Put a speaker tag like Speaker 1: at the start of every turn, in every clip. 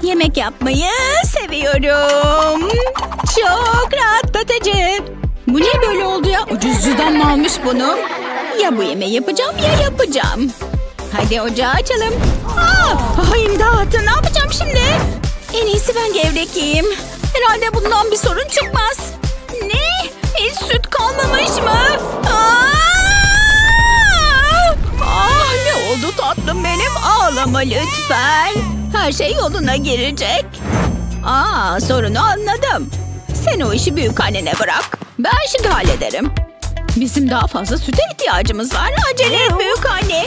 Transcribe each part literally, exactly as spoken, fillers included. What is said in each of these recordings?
Speaker 1: Yemek yapmayı seviyorum. Çok rahatlatıcı. Bu ne böyle oldu ya? Ucuzcudan mı almış bunu? Ya bu yemeği yapacağım ya yapacağım. Hadi ocağı açalım. Aa, imdat, ne yapacağım şimdi? En iyisi ben gevrek yiyeyim. Herhalde bundan bir sorun çıkmaz. Ne? Hiç süt kalmamış mı? Aa! Ah, ne oldu tatlım benim? Ağlama lütfen. Her şey yoluna girecek. Aa, sorunu anladım. Sen o işi büyükannene bırak. Ben şimdi hallederim. Bizim daha fazla süte ihtiyacımız var. Acele et büyükanne.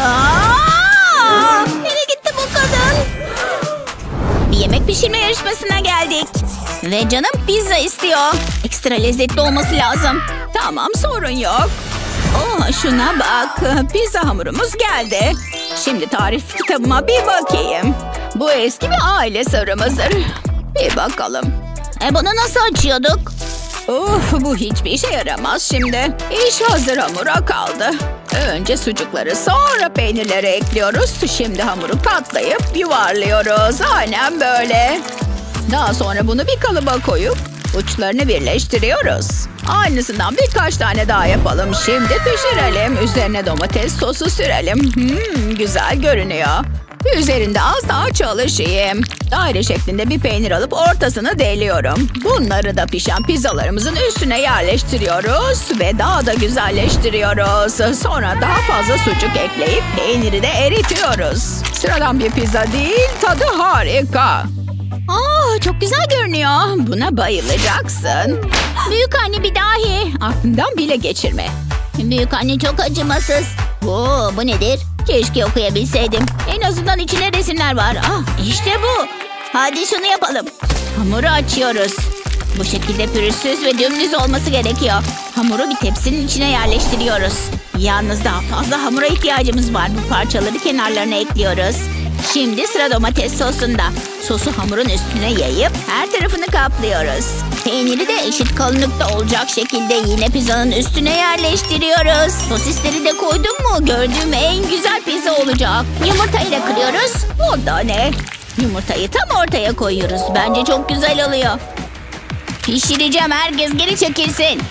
Speaker 1: Aa! Nereye gitti bu kadın? Bir yemek pişirme yarışmasına geldik. Ve canım pizza istiyor. Ekstra lezzetli olması lazım. Tamam, sorun yok. Oh, şuna bak. Pizza hamurumuz geldi. Şimdi tarif kitabıma bir bakayım. Bu eski bir aile sırrımızdır. Bir bakalım. E bunu nasıl açıyorduk? Of, bu hiçbir işe yaramaz şimdi. İş hazır, hamura kaldı. Önce sucukları, sonra peynirleri ekliyoruz. Şimdi hamuru katlayıp yuvarlıyoruz. Aynen böyle. Daha sonra bunu bir kalıba koyup uçlarını birleştiriyoruz. Aynısından birkaç tane daha yapalım. Şimdi pişirelim. Üzerine domates sosu sürelim. Hmm, güzel görünüyor. Üzerinde az daha çalışayım. Daire şeklinde bir peynir alıp ortasını deliyorum. Bunları da pişen pizzalarımızın üstüne yerleştiriyoruz. Ve daha da güzelleştiriyoruz. Sonra daha fazla sucuk ekleyip peyniri de eritiyoruz. Sıradan bir pizza değil, tadı harika. Aa, çok güzel görünüyor. Buna bayılacaksın. Büyükanne bir dahi. Aklından bile geçirme. Büyükanne çok acımasız. Oo, bu nedir? Keşke okuyabilseydim. En azından içine resimler var. Ah, işte bu. Hadi şunu yapalım. Hamuru açıyoruz. Bu şekilde pürüzsüz ve dümdüz olması gerekiyor. Hamuru bir tepsinin içine yerleştiriyoruz. Yalnız daha fazla hamura ihtiyacımız var. Bu parçaları kenarlarına ekliyoruz. Şimdi sıra domates sosunda. Sosu hamurun üstüne yayıp her tarafını kaplıyoruz. Peyniri de eşit kalınlıkta olacak şekilde yine pizzanın üstüne yerleştiriyoruz. Sosisleri de koydum mu gördüğüm en güzel pizza olacak. Yumurtayı da kırıyoruz. O da ne? Yumurtayı tam ortaya koyuyoruz. Bence çok güzel oluyor. Pişireceğim, herkes geri çekilsin.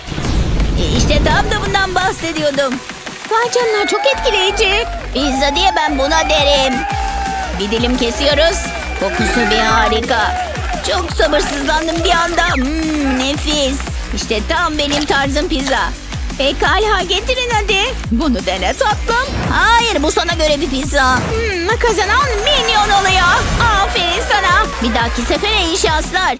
Speaker 1: İşte tam da bundan bahsediyordum. Vay canına, çok etkileyici. Pizza diye ben buna derim. Bir dilim kesiyoruz. Kokusu bir harika. Çok sabırsızlandım bir anda. Hmm, nefis. İşte tam benim tarzım pizza. Pekala, getirin hadi. Bunu dene tatlım. Hayır, bu sana göre bir pizza. Hmm, kazanan minyon oluyor. Aferin sana. Bir dahaki sefere iyi şanslar.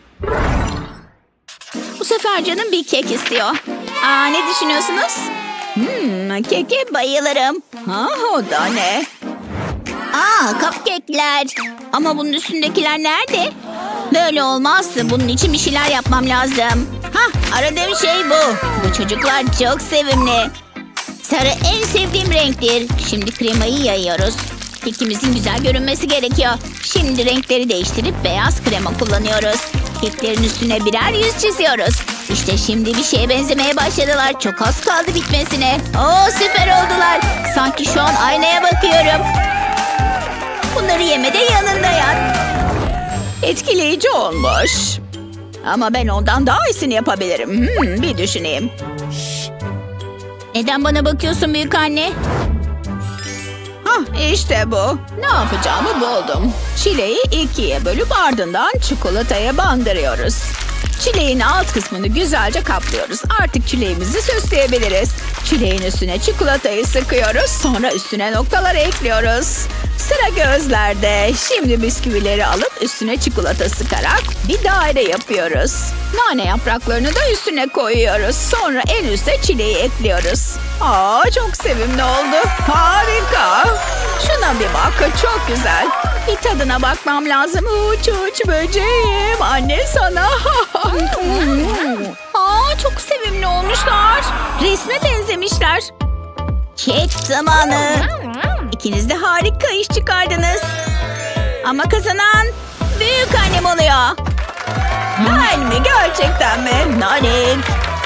Speaker 1: Bu sefer canım bir kek istiyor. Aa, ne düşünüyorsunuz? Hmm, keke bayılırım. Ha, o da ne? Aa, cupcake'ler. Ama bunun üstündekiler nerede? Böyle olmaz. Bunun için bir şeyler yapmam lazım. Hah, aradığım şey bu. Bu çocuklar çok sevimli. Sarı en sevdiğim renktir. Şimdi kremayı yayıyoruz. Kekimizin güzel görünmesi gerekiyor. Şimdi renkleri değiştirip beyaz krema kullanıyoruz. Keklerin üstüne birer yüz çiziyoruz. İşte şimdi bir şeye benzemeye başladılar. Çok az kaldı bitmesine. Oo, süper oldular. Sanki şu an aynaya bakıyorum. Bunları yeme de yanında yat. Etkileyici olmuş. Ama ben ondan daha iyisini yapabilirim. Hmm, bir düşüneyim. Neden bana bakıyorsun büyükanne? Hah, işte bu. Ne yapacağımı buldum. Çileği ikiye bölüp ardından çikolataya bandırıyoruz. Çileğin alt kısmını güzelce kaplıyoruz. Artık çileğimizi süsleyebiliriz. Çileğin üstüne çikolatayı sıkıyoruz. Sonra üstüne noktaları ekliyoruz. Sıra gözlerde. Şimdi bisküvileri alıp üstüne çikolata sıkarak bir daire yapıyoruz. Nane yapraklarını da üstüne koyuyoruz. Sonra en üste çileği ekliyoruz. Aa, çok sevimli oldu. Harika. Şuna bir bak, çok güzel. Bir tadına bakmam lazım. Uç uç böceğim. Anne sana. Aa, çok sevimli olmuşlar. Resme benzemişler. Kek zamanı. İkiniz de harika iş çıkardınız. Ama kazanan büyük annem oluyor. Ben mi? Gerçekten mi? Nanik.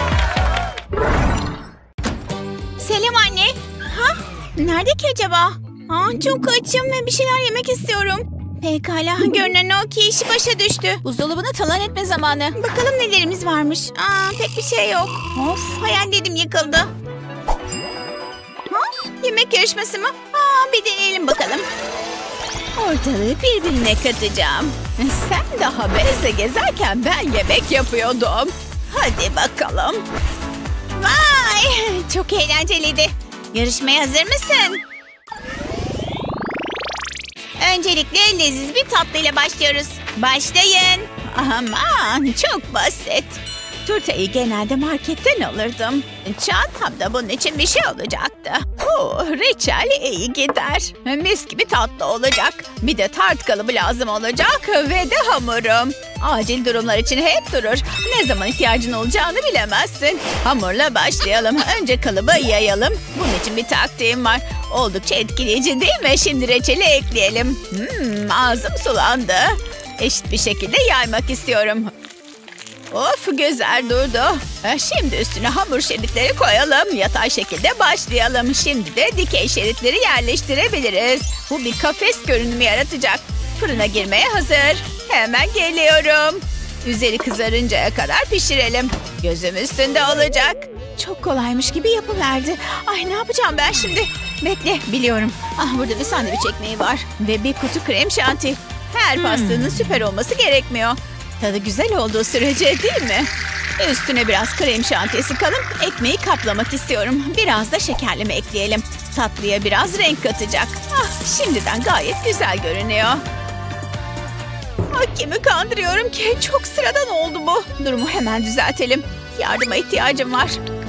Speaker 1: Selam anne. Ha? Nerede ki acaba? Aa, çok açım ve bir şeyler yemek istiyorum. Pekala. Görünen o ki işi başa düştü. Buzdolabını talan etme zamanı. Bakalım nelerimiz varmış. Aa, pek bir şey yok. Of, hayallerim yıkıldı. Ha? Yemek yarışması mı? Aa, bir deneyelim bakalım. Ortalığı birbirine katacağım. Sen daha bezle gezerken ben yemek yapıyordum. Hadi bakalım. Vay! Çok eğlenceliydi. Yarışmaya hazır mısın? Öncelikle leziz bir tatlıyla başlıyoruz. Başlayın. Aman çok basit. Turtayı genelde marketten alırdım. Çantamda bunun için bir şey olacaktı. Oo, reçel iyi gider. Mis gibi tatlı olacak. Bir de tart kalıbı lazım olacak ve de hamurum. Acil durumlar için hep durur. Ne zaman ihtiyacın olacağını bilemezsin. Hamurla başlayalım. Önce kalıbı yayalım. Bunun için bir taktiğim var. Oldukça etkileyici değil mi? Şimdi reçeli ekleyelim. Hmm, ağzım sulandı. Eşit bir şekilde yaymak istiyorum. Of, güzel durdu. Şimdi üstüne hamur şeritleri koyalım. Yatay şekilde başlayalım. Şimdi de dikey şeritleri yerleştirebiliriz. Bu bir kafes görünümü yaratacak. Fırına girmeye hazır. Hemen geliyorum. Üzeri kızarıncaya kadar pişirelim. Gözüm üstünde olacak. Çok kolaymış gibi yapıverdi. Ay, ne yapacağım ben şimdi? Bekle, biliyorum. Ah, burada bir sandviç ekmeği var. Ve bir kutu krem şanti. Her pastanın süper olması gerekmiyor. Tadı güzel olduğu sürece değil mi? Üstüne biraz krem şanti sıkalım. Ekmeği kaplamak istiyorum. Biraz da şekerleme ekleyelim. Tatlıya biraz renk katacak. Ah, şimdiden gayet güzel görünüyor. Ah, kimi kandırıyorum ki? Çok sıradan oldu bu. Durumu hemen düzeltelim. Yardıma ihtiyacım var.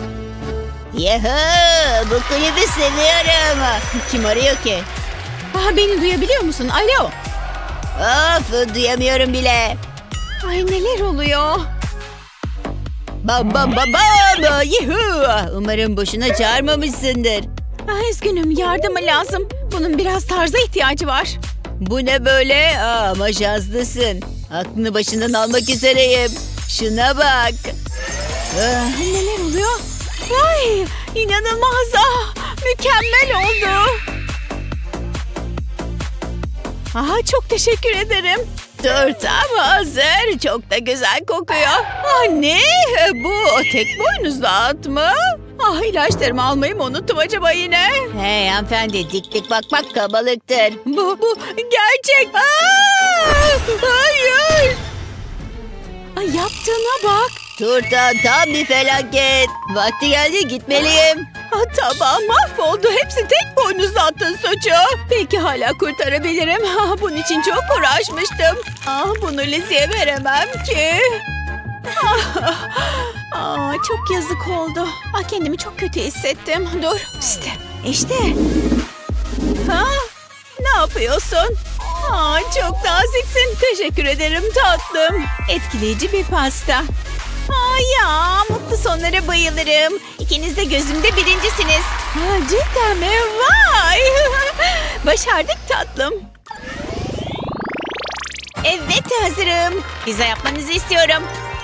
Speaker 2: Yuhu, bu kulübü seviyorum. Kim arıyor ki?
Speaker 1: Ah, beni duyabiliyor musun? Alo.
Speaker 2: Of, duyamıyorum bile.
Speaker 1: Ay, neler oluyor?
Speaker 2: Bam bam bam bam. Yuhu. Umarım boşuna çağırmamışsındır.
Speaker 1: Ah, üzgünüm, yardıma lazım. Bunun biraz tarza ihtiyacı var.
Speaker 2: Bu ne böyle? Aa, ama şanslısın. Aklını başından almak üzereyim. Şuna bak.
Speaker 1: Ah, neler oluyor? Ay, inanılmaz. Ah, mükemmel oldu. Ah, çok teşekkür ederim.
Speaker 2: Turtam hazır. Çok da güzel kokuyor.
Speaker 1: Ah, ne? Bu tek boynuzlu at mı? Ah, ilaçlarımı almayı mı unuttum acaba yine?
Speaker 2: Hey hanımefendi, dik dik bakmak kabalıktır.
Speaker 1: Bu, bu gerçek. Aa, hayır. Ay, yaptığına bak.
Speaker 2: Turta tam bir felaket. Vakti geldi, gitmeliyim.
Speaker 1: Ah, tamam, mahvoldu. Hepsi tek boynuzlu atın suçu. Peki hala kurtarabilirim. Ah, bunun için çok uğraşmıştım. Ah, bunu Lizzie'ye veremem ki. Ah, ah, çok yazık oldu. Ah, kendimi çok kötü hissettim. Dur. İşte. İşte. Ha? Ne yapıyorsun? Ah, çok naziksin. Teşekkür ederim tatlım. Etkileyici bir pasta. Aa, ya, mutlu sonlara bayılırım. İkiniz de gözümde birincisiniz. Ha, cidden mi? Vay! Başardık tatlım. Evet, hazırım. Pizza yapmanızı istiyorum.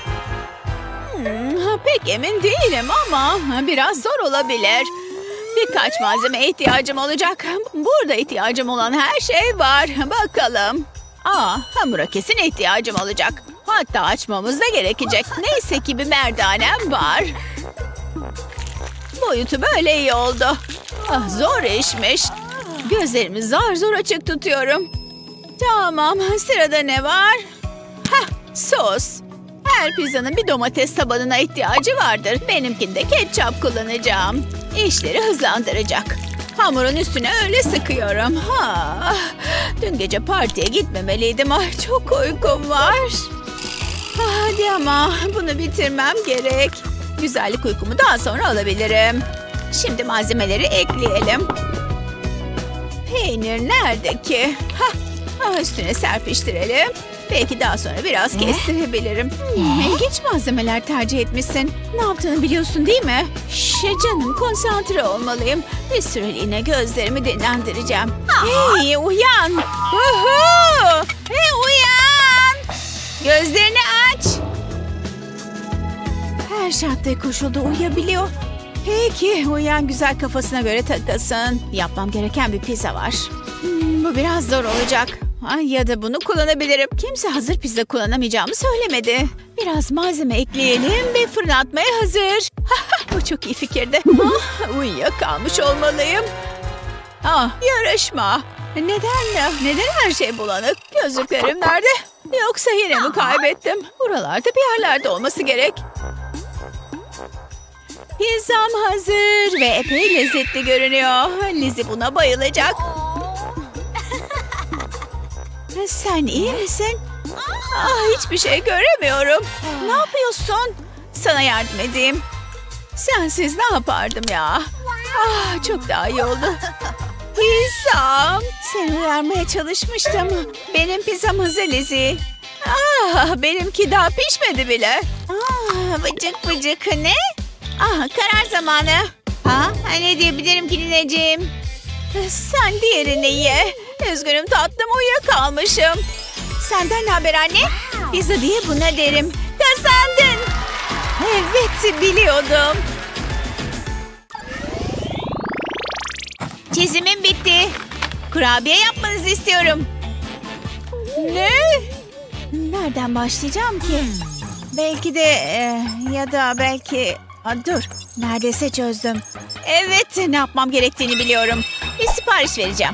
Speaker 1: Hmm, pek emin değilim ama biraz zor olabilir. Birkaç malzeme ihtiyacım olacak. Burada ihtiyacım olan her şey var. Bakalım. Aa, hamura kesin ihtiyacım olacak. Hatta açmamız da gerekecek. Neyse ki bir merdanem var. Boyutu böyle iyi oldu. Ah, zor işmiş. Gözlerimi zar zor açık tutuyorum. Tamam, sırada ne var? Hah, sos. Her pizzanın bir domates tabanına ihtiyacı vardır. Benimkinde ketçap kullanacağım. İşleri hızlandıracak. Hamurun üstüne öyle sıkıyorum. Ha, dün gece partiye gitmemeliydim. Ay, çok uykum var. Hadi ama bunu bitirmem gerek. Güzellik uykumu daha sonra alabilirim. Şimdi malzemeleri ekleyelim. Peynir nerede ki? Hah, üstüne serpiştirelim. Belki daha sonra biraz kestirebilirim. Hmm, ilginç malzemeler tercih etmişsin. Ne yaptığını biliyorsun değil mi? Şş, canım, konsantre olmalıyım. Bir süreliğine gözlerimi dinlendireceğim. Hey, uyan! Uhu! Hey, uyan! Gözlerini aç. Her şartta koşulda uyuyabiliyor. Peki, uyan, güzel kafasına göre takılsın. Yapmam gereken bir pizza var. Hmm, bu biraz zor olacak.
Speaker 2: Ay, ya da bunu kullanabilirim. Kimse hazır pizza kullanamayacağımı söylemedi. Biraz malzeme ekleyelim ve fırına atmaya hazır. Bu çok iyi fikirdi. Ah, uyuyakalmış olmalıyım. Ah, yarışma. Neden? Neden her şey bulanık? Gözlüklerim nerede? Yoksa yine mi kaybettim? Buralarda bir yerlerde olması gerek. Pizzam hazır ve epey lezzetli görünüyor. Lizzie buna bayılacak. Sen iyi misin? Ah, hiçbir şey göremiyorum. Ne yapıyorsun? Sana yardım edeyim. Sensiz ne yapardım ya? Ah, çok daha iyi oldu. Pizzam. Seni uyarmaya çalışmıştım. Benim pizzam hazır Lizzie. Ah, benimki daha pişmedi bile. Ah, vıcık vıcık ne? Ah, karar zamanı. Ha, ne diyebilirim ki nineciğim? Sen diğerini ye. Üzgünüm tatlım, uyuyakalmışım. Senden ne haber anne? Pizza diye buna derim. Kazandın. Evet, biliyordum. Çizimim bitti. Kurabiye yapmanızı istiyorum. Ne? Nereden başlayacağım ki? Belki de e, ya da belki... Aa, dur, neredeyse çözdüm. Evet, ne yapmam gerektiğini biliyorum. Bir sipariş vereceğim.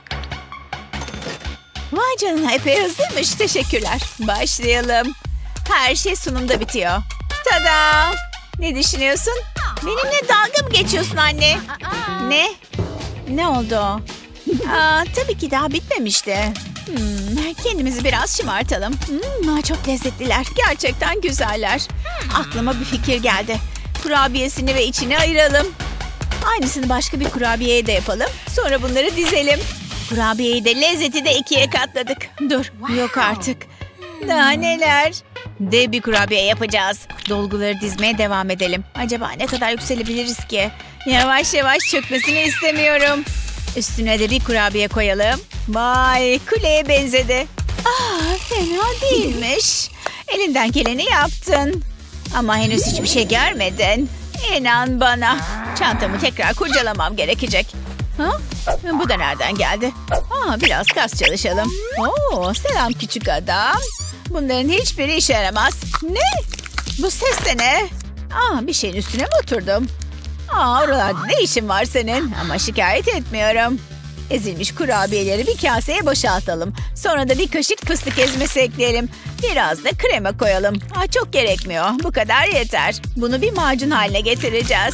Speaker 2: Vay canına, epey hızlıymış. Teşekkürler. Başlayalım. Her şey sunumda bitiyor. Tada! Ne düşünüyorsun? Benimle dalga mı geçiyorsun anne? Ne? Ne oldu? Aa, tabii ki daha bitmemişti. Hmm, kendimizi biraz şımartalım. Hmm, çok lezzetliler. Gerçekten güzeller. Aklıma bir fikir geldi. Kurabiyesini ve içini ayıralım. Aynısını başka bir kurabiyeye de yapalım. Sonra bunları dizelim. Kurabiyeyi de lezzeti de ikiye katladık. Dur, yok artık. Daha neler? Dev bir kurabiye yapacağız. Dolguları dizmeye devam edelim. Acaba ne kadar yükselebiliriz ki? Yavaş yavaş çökmesini istemiyorum. Üstüne de bir kurabiye koyalım. Vay, kuleye benzedi. Ah, fena değilmiş. Elinden geleni yaptın. Ama henüz hiçbir şey görmedin. İnan bana. Çantamı tekrar kurcalamam gerekecek. Ha? Bu da nereden geldi? Aa, biraz kas çalışalım. Oo, selam küçük adam. Bunların hiçbiri işe yaramaz. Ne? Bu ses de ne? Aa, bir şeyin üstüne mi oturdum? Aa, oralarda ne işin var senin? Ama şikayet etmiyorum. Ezilmiş kurabiyeleri bir kaseye boşaltalım. Sonra da bir kaşık fıstık ezmesi ekleyelim. Biraz da krema koyalım. Aa, çok gerekmiyor. Bu kadar yeter. Bunu bir macun haline getireceğiz.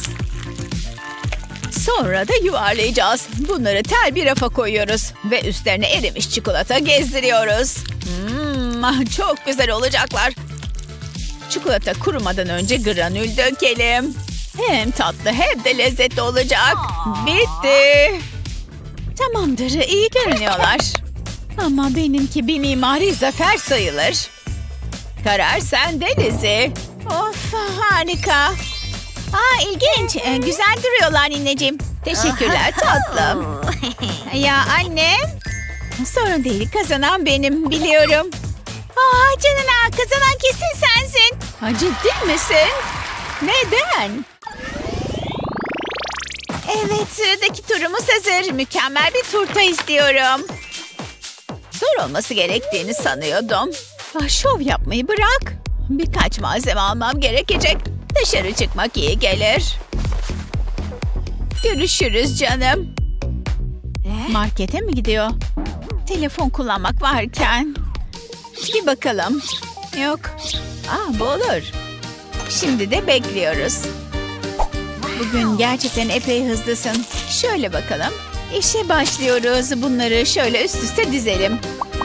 Speaker 2: Sonra da yuvarlayacağız. Bunları tel bir rafa koyuyoruz. Ve üstlerine erimiş çikolata gezdiriyoruz. Hmm, çok güzel olacaklar. Çikolata kurumadan önce granül dökelim. Hem tatlı hem de lezzetli olacak. Bitti. Tamamdır, iyi görünüyorlar. Ama benimki bir mimari zafer sayılır. Karar sende Lizzie. Of, harika. Aa, ilginç. Ee, güzel duruyorlar nineciğim. Teşekkürler tatlım. Ya annem? Sorun değil, kazanan benim, biliyorum. Aa, canına, kazanan kesin sensin. Ha, ciddi misin? Neden? Evet, sıradaki turumuz hazır. Mükemmel bir turta istiyorum. Zor olması gerektiğini sanıyordum. Ah, şov yapmayı bırak. Birkaç malzeme almam gerekecek. Dışarı çıkmak iyi gelir. Görüşürüz canım. Markete mi gidiyor? Telefon kullanmak varken. Bir bakalım. Yok. Aa, bu olur. Şimdi de bekliyoruz. Bugün gerçekten epey hızlısın. Şöyle bakalım. İşe başlıyoruz. Bunları şöyle üst üste dizelim.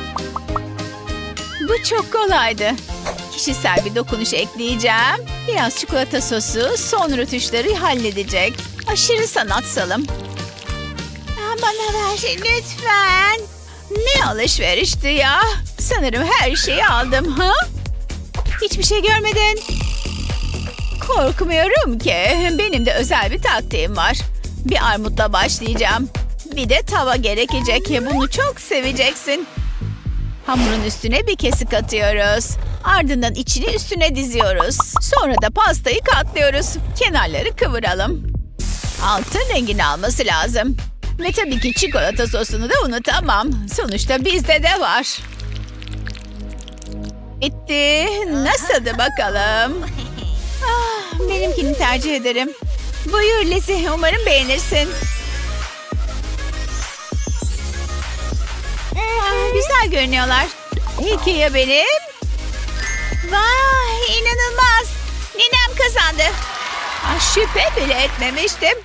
Speaker 2: Bu çok kolaydı. Kişisel bir dokunuş ekleyeceğim. Biraz çikolata sosu son rötuşları halledecek. Aşırı sanatsalım. Aa, bana ver lütfen. Ne alışverişti ya. Sanırım her şeyi aldım. Ha? Hiçbir şey görmedin. Korkmuyorum ki. Benim de özel bir taktiğim var. Bir armutla başlayacağım. Bir de tava gerekecek. Bunu çok seveceksin. Hamurun üstüne bir kesik atıyoruz. Ardından içini üstüne diziyoruz. Sonra da pastayı katlıyoruz. Kenarları kıvıralım. Altın rengini alması lazım. Ve tabii ki çikolata sosunu da unutamam. Sonuçta bizde de var. Bitti. Nasıldı bakalım? Ah, benimkini tercih ederim. Buyur Lizzie. Umarım beğenirsin. Ah, güzel görünüyorlar. Peki ya benim? Vay, inanılmaz. Ninem kazandı. Ah, şüphe bile etmemiştim.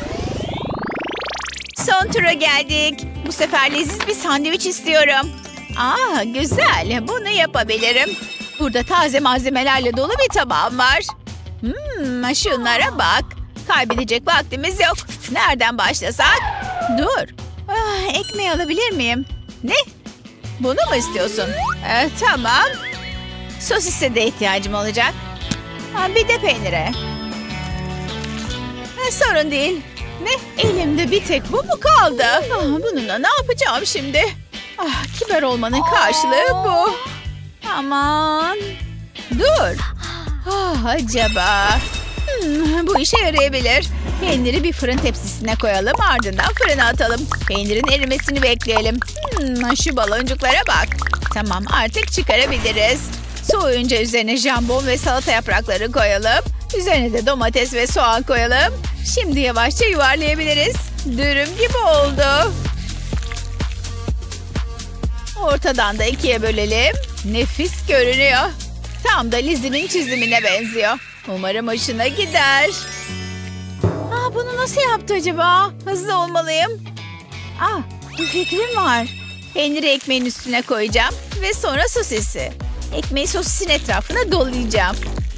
Speaker 2: Son tura geldik. Bu sefer leziz bir sandviç istiyorum. Aa, güzel. Bunu yapabilirim. Burada taze malzemelerle dolu bir tabağım var. Hmm, şunlara bak. Kaybedecek vaktimiz yok. Nereden başlasak? Dur. Ah, ekmeği alabilir miyim? Ne? Bunu mu istiyorsun? Ee, tamam. Sosise de ihtiyacım olacak. Ha, bir de peynire. Ha, sorun değil. Ne? Elimde bir tek bu mu kaldı? Ah, bununla ne yapacağım şimdi? Ah, kibar olmanın karşılığı bu. Aman. Dur. Ah, acaba... Hmm, bu işe yarayabilir. Peyniri bir fırın tepsisine koyalım. Ardından fırına atalım. Peynirin erimesini bekleyelim. Hmm, şu baloncuklara bak. Tamam, artık çıkarabiliriz. Soğuyunca üzerine jambon ve salata yaprakları koyalım. Üzerine de domates ve soğan koyalım. Şimdi yavaşça yuvarlayabiliriz. Dürüm gibi oldu. Ortadan da ikiye bölelim. Nefis görünüyor. Tam da Lizzie'nin çizimine benziyor. Umarım hoşuna gider. Aa, bunu nasıl yaptı acaba? Hızlı olmalıyım. Aa, bir fikrim var. Peyniri ekmeğin üstüne koyacağım. Ve sonra sosisi. Ekmeği sosisin etrafına dolayacağım.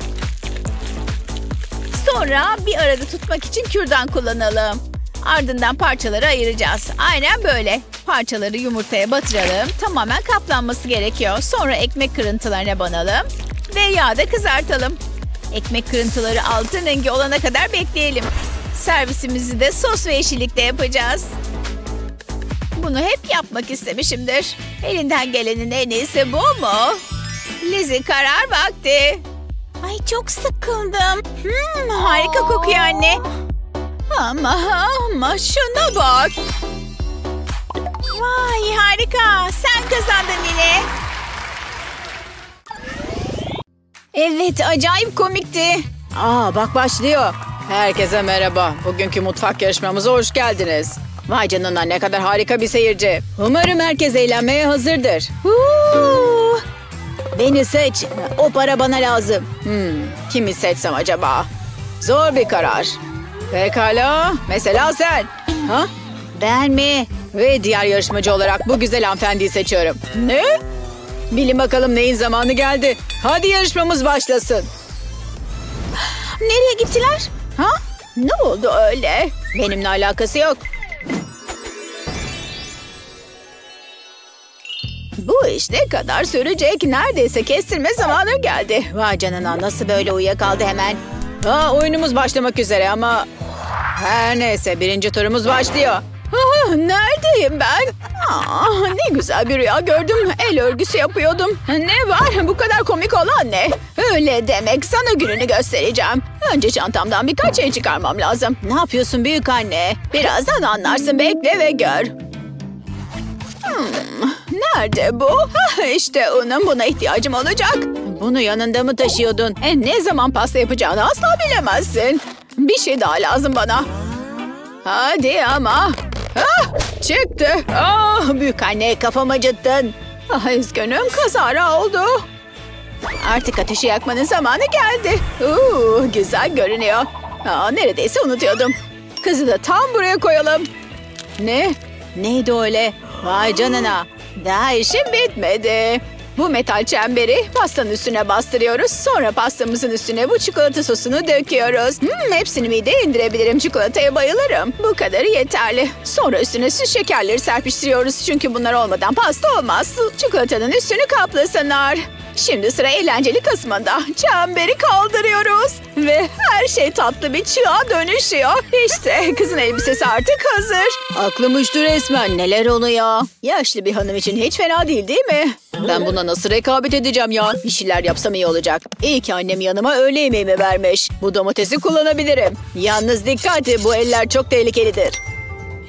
Speaker 2: Sonra bir arada tutmak için kürdan kullanalım. Ardından parçaları ayıracağız. Aynen böyle. Parçaları yumurtaya batıralım. Tamamen kaplanması gerekiyor. Sonra ekmek kırıntılarına banalım. Ve yağda kızartalım. Ekmek kırıntıları altın rengi olana kadar bekleyelim. Servisimizi de sos ve yeşillikle yapacağız. Bunu hep yapmak istemişimdir. Elinden gelenin en iyisi bu mu? Lizzie, karar vakti. Ay, çok sıkıldım. Hmm, harika kokuyor anne. Ama ama şuna bak. Vay, harika. Sen kazandın yine. Evet, acayip komikti.
Speaker 3: Aa, bak başlıyor. Herkese merhaba. Bugünkü mutfak yarışmamıza hoş geldiniz. Vay canına, ne kadar harika bir seyirci. Umarım herkes eğlenmeye hazırdır. Huu! Beni seç. O para bana lazım. Hmm, kimi seçsem acaba? Zor bir karar. Pekala. Mesela sen. Ha? Ben mi? Ve diğer yarışmacı olarak bu güzel hanımefendiyi seçiyorum. Ne? Bilin bakalım neyin zamanı geldi. Hadi yarışmamız başlasın.
Speaker 2: Nereye gittiler?
Speaker 3: Ha? Ne oldu öyle? Benimle alakası yok. Bu iş ne kadar sürecek? Neredeyse kestirme zamanı geldi. Vay canına, nasıl böyle uyuyakaldı hemen? Aa, oyunumuz başlamak üzere ama... Her neyse, birinci turumuz başlıyor. Aa, neredeyim ben? Aa, ne güzel bir rüya gördüm. El örgüsü yapıyordum. Ne var? Bu kadar komik olan ne? Öyle demek, sana gününü göstereceğim. Önce çantamdan birkaç şey çıkarmam lazım. Ne yapıyorsun büyük anne? Birazdan anlarsın, bekle ve gör. Hmm, nerede bu? Hah, işte unum, buna ihtiyacım olacak. Bunu yanında mı taşıyordun? E, ne zaman pasta yapacağını asla bilemezsin. Bir şey daha lazım bana. Hadi ama. Ah, çıktı. Ah, büyük anne, kafamı acıttın. Ah, üzgünüm, kazara oldu. Artık ateşi yakmanın zamanı geldi. Uuu, güzel görünüyor. Aa, neredeyse unutuyordum. Kızı da tam buraya koyalım. Ne? Neydi öyle? Vay canına. Daha işim bitmedi. Bu metal çemberi pastanın üstüne bastırıyoruz. Sonra pastamızın üstüne bu çikolata sosunu döküyoruz. Hmm, hepsini mideye indirebilirim. Çikolataya bayılırım. Bu kadarı yeterli. Sonra üstüne süs şekerleri serpiştiriyoruz. Çünkü bunlar olmadan pasta olmaz. Çikolatanın üstünü kaplasınlar. Şimdi sıra eğlenceli kısmında. Çemberi kaldırıyoruz. Ve her şey tatlı bir çığa dönüşüyor. İşte kızın elbisesi artık hazır. Aklım uçtu resmen. Neler oluyor? Yaşlı bir hanım için hiç fena değil, değil mi? Ben buna nasıl rekabet edeceğim ya? Bir şeyler yapsam iyi olacak. İyi ki annem yanıma öğle yemeğimi vermiş. Bu domatesi kullanabilirim. Yalnız dikkat, bu eller çok tehlikelidir.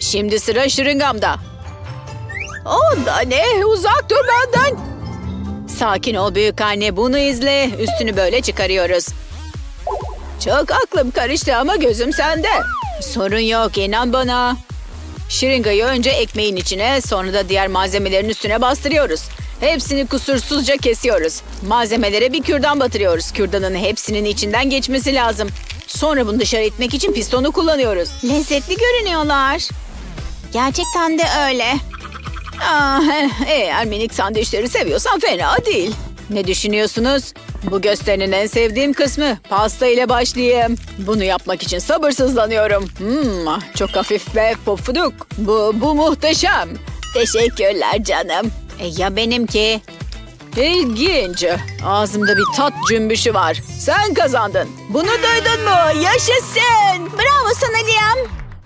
Speaker 3: Şimdi sıra şırıngamda. O da ne? Uzak dur benden. Sakin ol büyük anne, bunu izle. Üstünü böyle çıkarıyoruz. Çok aklım karıştı ama gözüm sende. Sorun yok, inan bana. Şırıngayı önce ekmeğin içine, sonra da diğer malzemelerin üstüne bastırıyoruz. Hepsini kusursuzca kesiyoruz. Malzemelere bir kürdan batırıyoruz. Kürdanın hepsinin içinden geçmesi lazım. Sonra bunu dışarı itmek için pistonu kullanıyoruz.
Speaker 1: Lezzetli görünüyorlar. Gerçekten de öyle.
Speaker 3: Ah, eğer minik sandviçleri seviyorsan fena değil. Ne düşünüyorsunuz? Bu gösterinin en sevdiğim kısmı. Pasta ile başlayayım. Bunu yapmak için sabırsızlanıyorum. Hmm, çok hafif ve pofuduk. Bu, bu muhteşem. Teşekkürler canım.
Speaker 1: E ya benimki?
Speaker 3: İlginç. Ağzımda bir tat cümbüşü var. Sen kazandın. Bunu duydun mu? Yaşasın.
Speaker 1: Bravo sana Liam.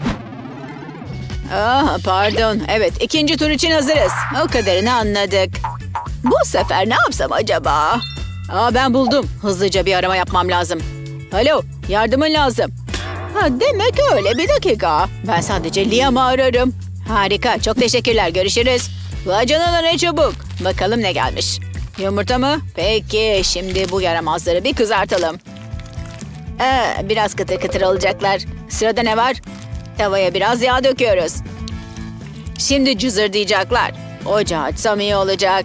Speaker 3: Ah, pardon. Evet, ikinci tur için hazırız. O kadarını anladık. Bu sefer ne yapsam acaba? Aa, ben buldum. Hızlıca bir arama yapmam lazım. Alo, yardımın lazım. Ha, demek öyle, bir dakika. Ben sadece Liam'ı ararım. Harika, çok teşekkürler. Görüşürüz. Vay canına ne çabuk. Bakalım ne gelmiş. Yumurta mı? Peki, şimdi bu yaramazları bir kızartalım. Ee, biraz kıtır kıtır olacaklar. Sırada ne var? Tavaya biraz yağ döküyoruz. Şimdi cızırdayacaklar. Ocağı açsam iyi olacak.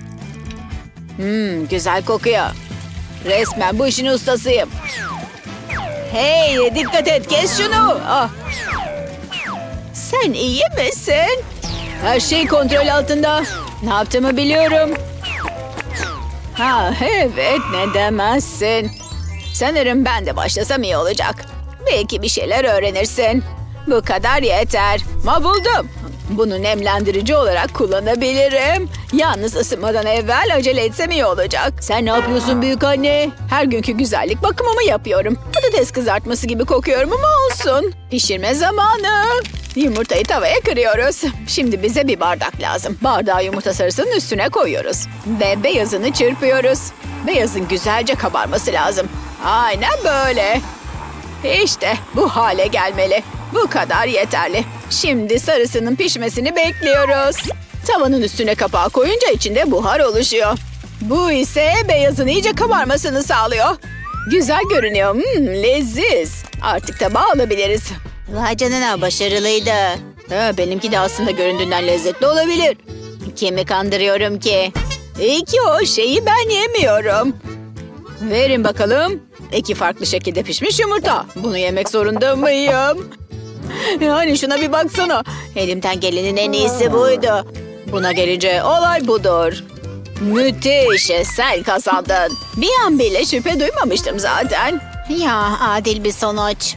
Speaker 3: Hmm, güzel kokuyor. Resmen bu işin ustasıyım. Hey, dikkat et, kes şunu. Ah. Sen iyi misin? Her şey kontrol altında. Ne yaptığımı biliyorum. Ha, evet, ne demezsin. Sanırım ben de başlasam iyi olacak. Belki bir şeyler öğrenirsin. Bu kadar yeter. Ma buldum. Bunu nemlendirici olarak kullanabilirim. Yalnız ısınmadan evvel acele etsem iyi olacak. Sen ne yapıyorsun büyük anne? Her günkü güzellik bakımımı yapıyorum. Patates kızartması gibi kokuyorum ama olsun. Pişirme zamanı. Yumurtayı tavaya kırıyoruz. Şimdi bize bir bardak lazım. Bardağı yumurta sarısının üstüne koyuyoruz. Ve beyazını çırpıyoruz. Beyazın güzelce kabarması lazım. Aynen böyle. İşte bu hale gelmeli. Bu kadar yeterli. Şimdi sarısının pişmesini bekliyoruz. Tavanın üstüne kapağı koyunca içinde buhar oluşuyor. Bu ise beyazın iyice kabarmasını sağlıyor. Güzel görünüyor. Hmm, leziz. Artık tabağa alabiliriz.
Speaker 1: Vay canına, başarılıydı.
Speaker 3: Ha, benimki de aslında göründüğünden lezzetli olabilir. Kimi kandırıyorum ki? İyi ki o şeyi ben yemiyorum. Verin bakalım. İki farklı şekilde pişmiş yumurta. Bunu yemek zorunda mıyım? Yani şuna bir baksana. Elimden gelenin en iyisi buydu. Buna gelince olay budur. Müthiş, sen kazandın. Bir an bile şüphe duymamıştım zaten.
Speaker 1: Ya adil bir sonuç.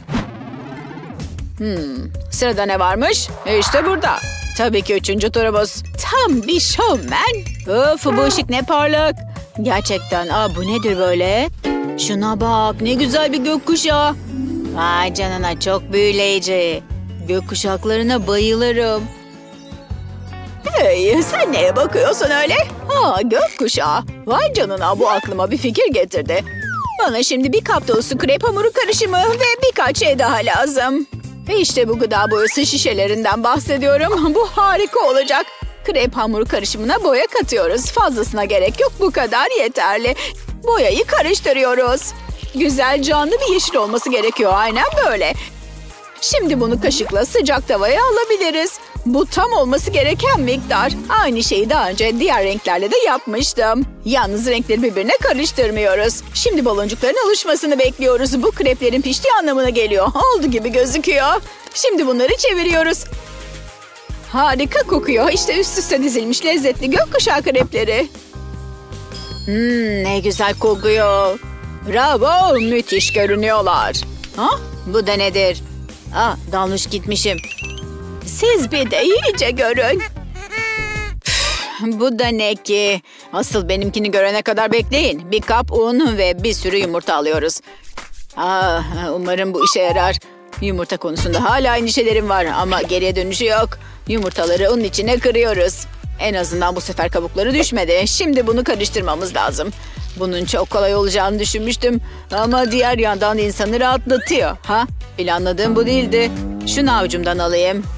Speaker 3: Hmm, sırada ne varmış? İşte burada. Tabii ki üçüncü turumuz. Tam bir şovmen. Öf, bu ışık ne parlak. Gerçekten. Aa, bu nedir böyle? Şuna bak, ne güzel bir gökkuşağı.
Speaker 1: Vay canına, çok büyüleyici.
Speaker 3: Gökkuşaklarına bayılırım. Hey, sen neye bakıyorsun öyle? Ha, gökkuşağı. Vay canına, bu aklıma bir fikir getirdi. Bana şimdi bir kap dolusu krep hamuru karışımı ve birkaç şey daha lazım. Ve işte bu gıda boyası şişelerinden bahsediyorum. Bu harika olacak. Krep hamuru karışımına boya katıyoruz. Fazlasına gerek yok, bu kadar yeterli. Boyayı karıştırıyoruz. Güzel canlı bir yeşil olması gerekiyor, aynen böyle. Şimdi bunu kaşıkla sıcak tavaya alabiliriz. Bu tam olması gereken miktar. Aynı şeyi daha önce diğer renklerle de yapmıştım. Yalnız renkleri birbirine karıştırmıyoruz. Şimdi baloncukların oluşmasını bekliyoruz. Bu kreplerin piştiği anlamına geliyor. Oldu gibi gözüküyor. Şimdi bunları çeviriyoruz. Harika kokuyor. İşte üst üste dizilmiş lezzetli gökkuşağı krepleri. Hmm, ne güzel kokuyor. Bravo, müthiş görünüyorlar. Ha? Bu da nedir? Ah, dalmış gitmişim. Siz bir de iyice görün. Bu da ne ki? Asıl benimkini görene kadar bekleyin. Bir kap un ve bir sürü yumurta alıyoruz. Ah, umarım bu işe yarar. Yumurta konusunda hala endişelerim var ama geriye dönüşü yok. Yumurtaları unun içine kırıyoruz. En azından bu sefer kabukları düşmedi. Şimdi bunu karıştırmamız lazım. Bunun çok kolay olacağını düşünmüştüm. Ama diğer yandan insanı rahatlatıyor. Ha? Planladığım bu değildi. Şunu avucumdan alayım.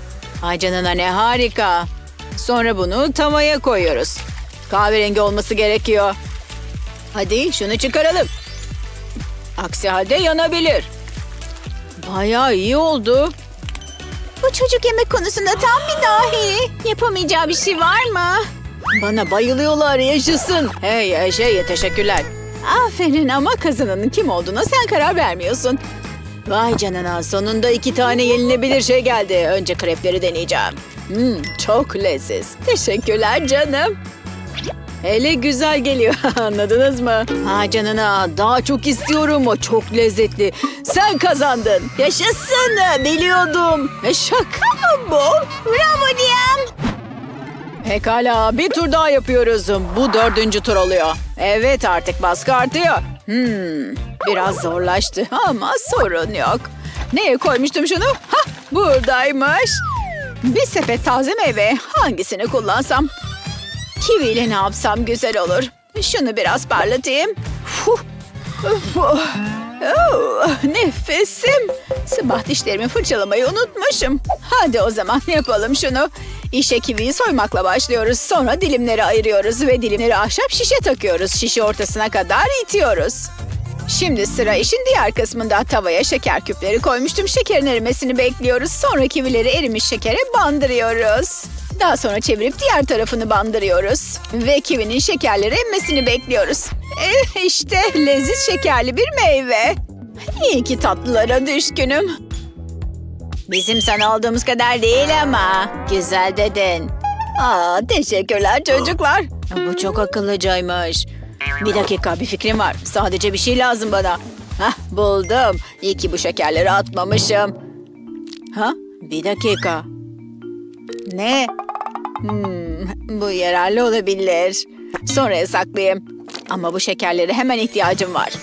Speaker 3: Ay canına ne harika. Sonra bunu tavaya koyuyoruz. Kahverengi olması gerekiyor. Hadi şunu çıkaralım. Aksi halde yanabilir. Bayağı iyi oldu.
Speaker 2: Bu çocuk yemek konusunda tam bir dahi. Yapamayacağı bir şey var mı?
Speaker 3: Bana bayılıyorlar, yaşasın. Hey şey teşekkürler. Aferin ama kazananın kim olduğuna sen karar vermiyorsun. Vay canına, sonunda iki tane yenilebilir şey geldi. Önce krepleri deneyeceğim. Hmm, çok leziz. Teşekkürler canım. Hele güzel geliyor. Anladınız mı? Ha canına, daha çok istiyorum. O çok lezzetli. Sen kazandın. Yaşasın. Biliyordum. E şaka mı bu?
Speaker 2: Bravo Liam.
Speaker 3: Pekala, bir tur daha yapıyoruz. Bu dördüncü tur oluyor. Evet, artık baskı artıyor. Hmm, biraz zorlaştı ama sorun yok. Neye koymuştum şunu? Hah, buradaymış. Bir sepet taze meyve. Hangisini kullansam? Kivi ile ne yapsam güzel olur. Şunu biraz parlatayım. Fuh. Oh. Oh, nefesim. Sabah dişlerimi fırçalamayı unutmuşum. Hadi o zaman yapalım şunu. İşe kiviyi soymakla başlıyoruz. Sonra dilimleri ayırıyoruz ve dilimleri ahşap şişe takıyoruz. Şişi ortasına kadar itiyoruz. Şimdi sıra işin diğer kısmında. Tavaya şeker küpleri koymuştum. Şekerin erimesini bekliyoruz. Sonra kivileri erimiş şekere bandırıyoruz. Daha sonra çevirip diğer tarafını bandırıyoruz. Ve kivinin şekerleri emmesini bekliyoruz. Eh, işte leziz şekerli bir meyve. İyi ki tatlılara düşkünüm. Bizim sana aldığımız kadar değil ama. Güzel dedin. Aa, teşekkürler çocuklar. Bu çok akıllıcaymış. Bir dakika, bir fikrim var. Sadece bir şey lazım bana. Hah, buldum. İyi ki bu şekerleri atmamışım. Ha, bir dakika. Ne? Hmm, bu yararlı olabilir. Sonraya saklayayım. Ama bu şekerlere hemen ihtiyacım var.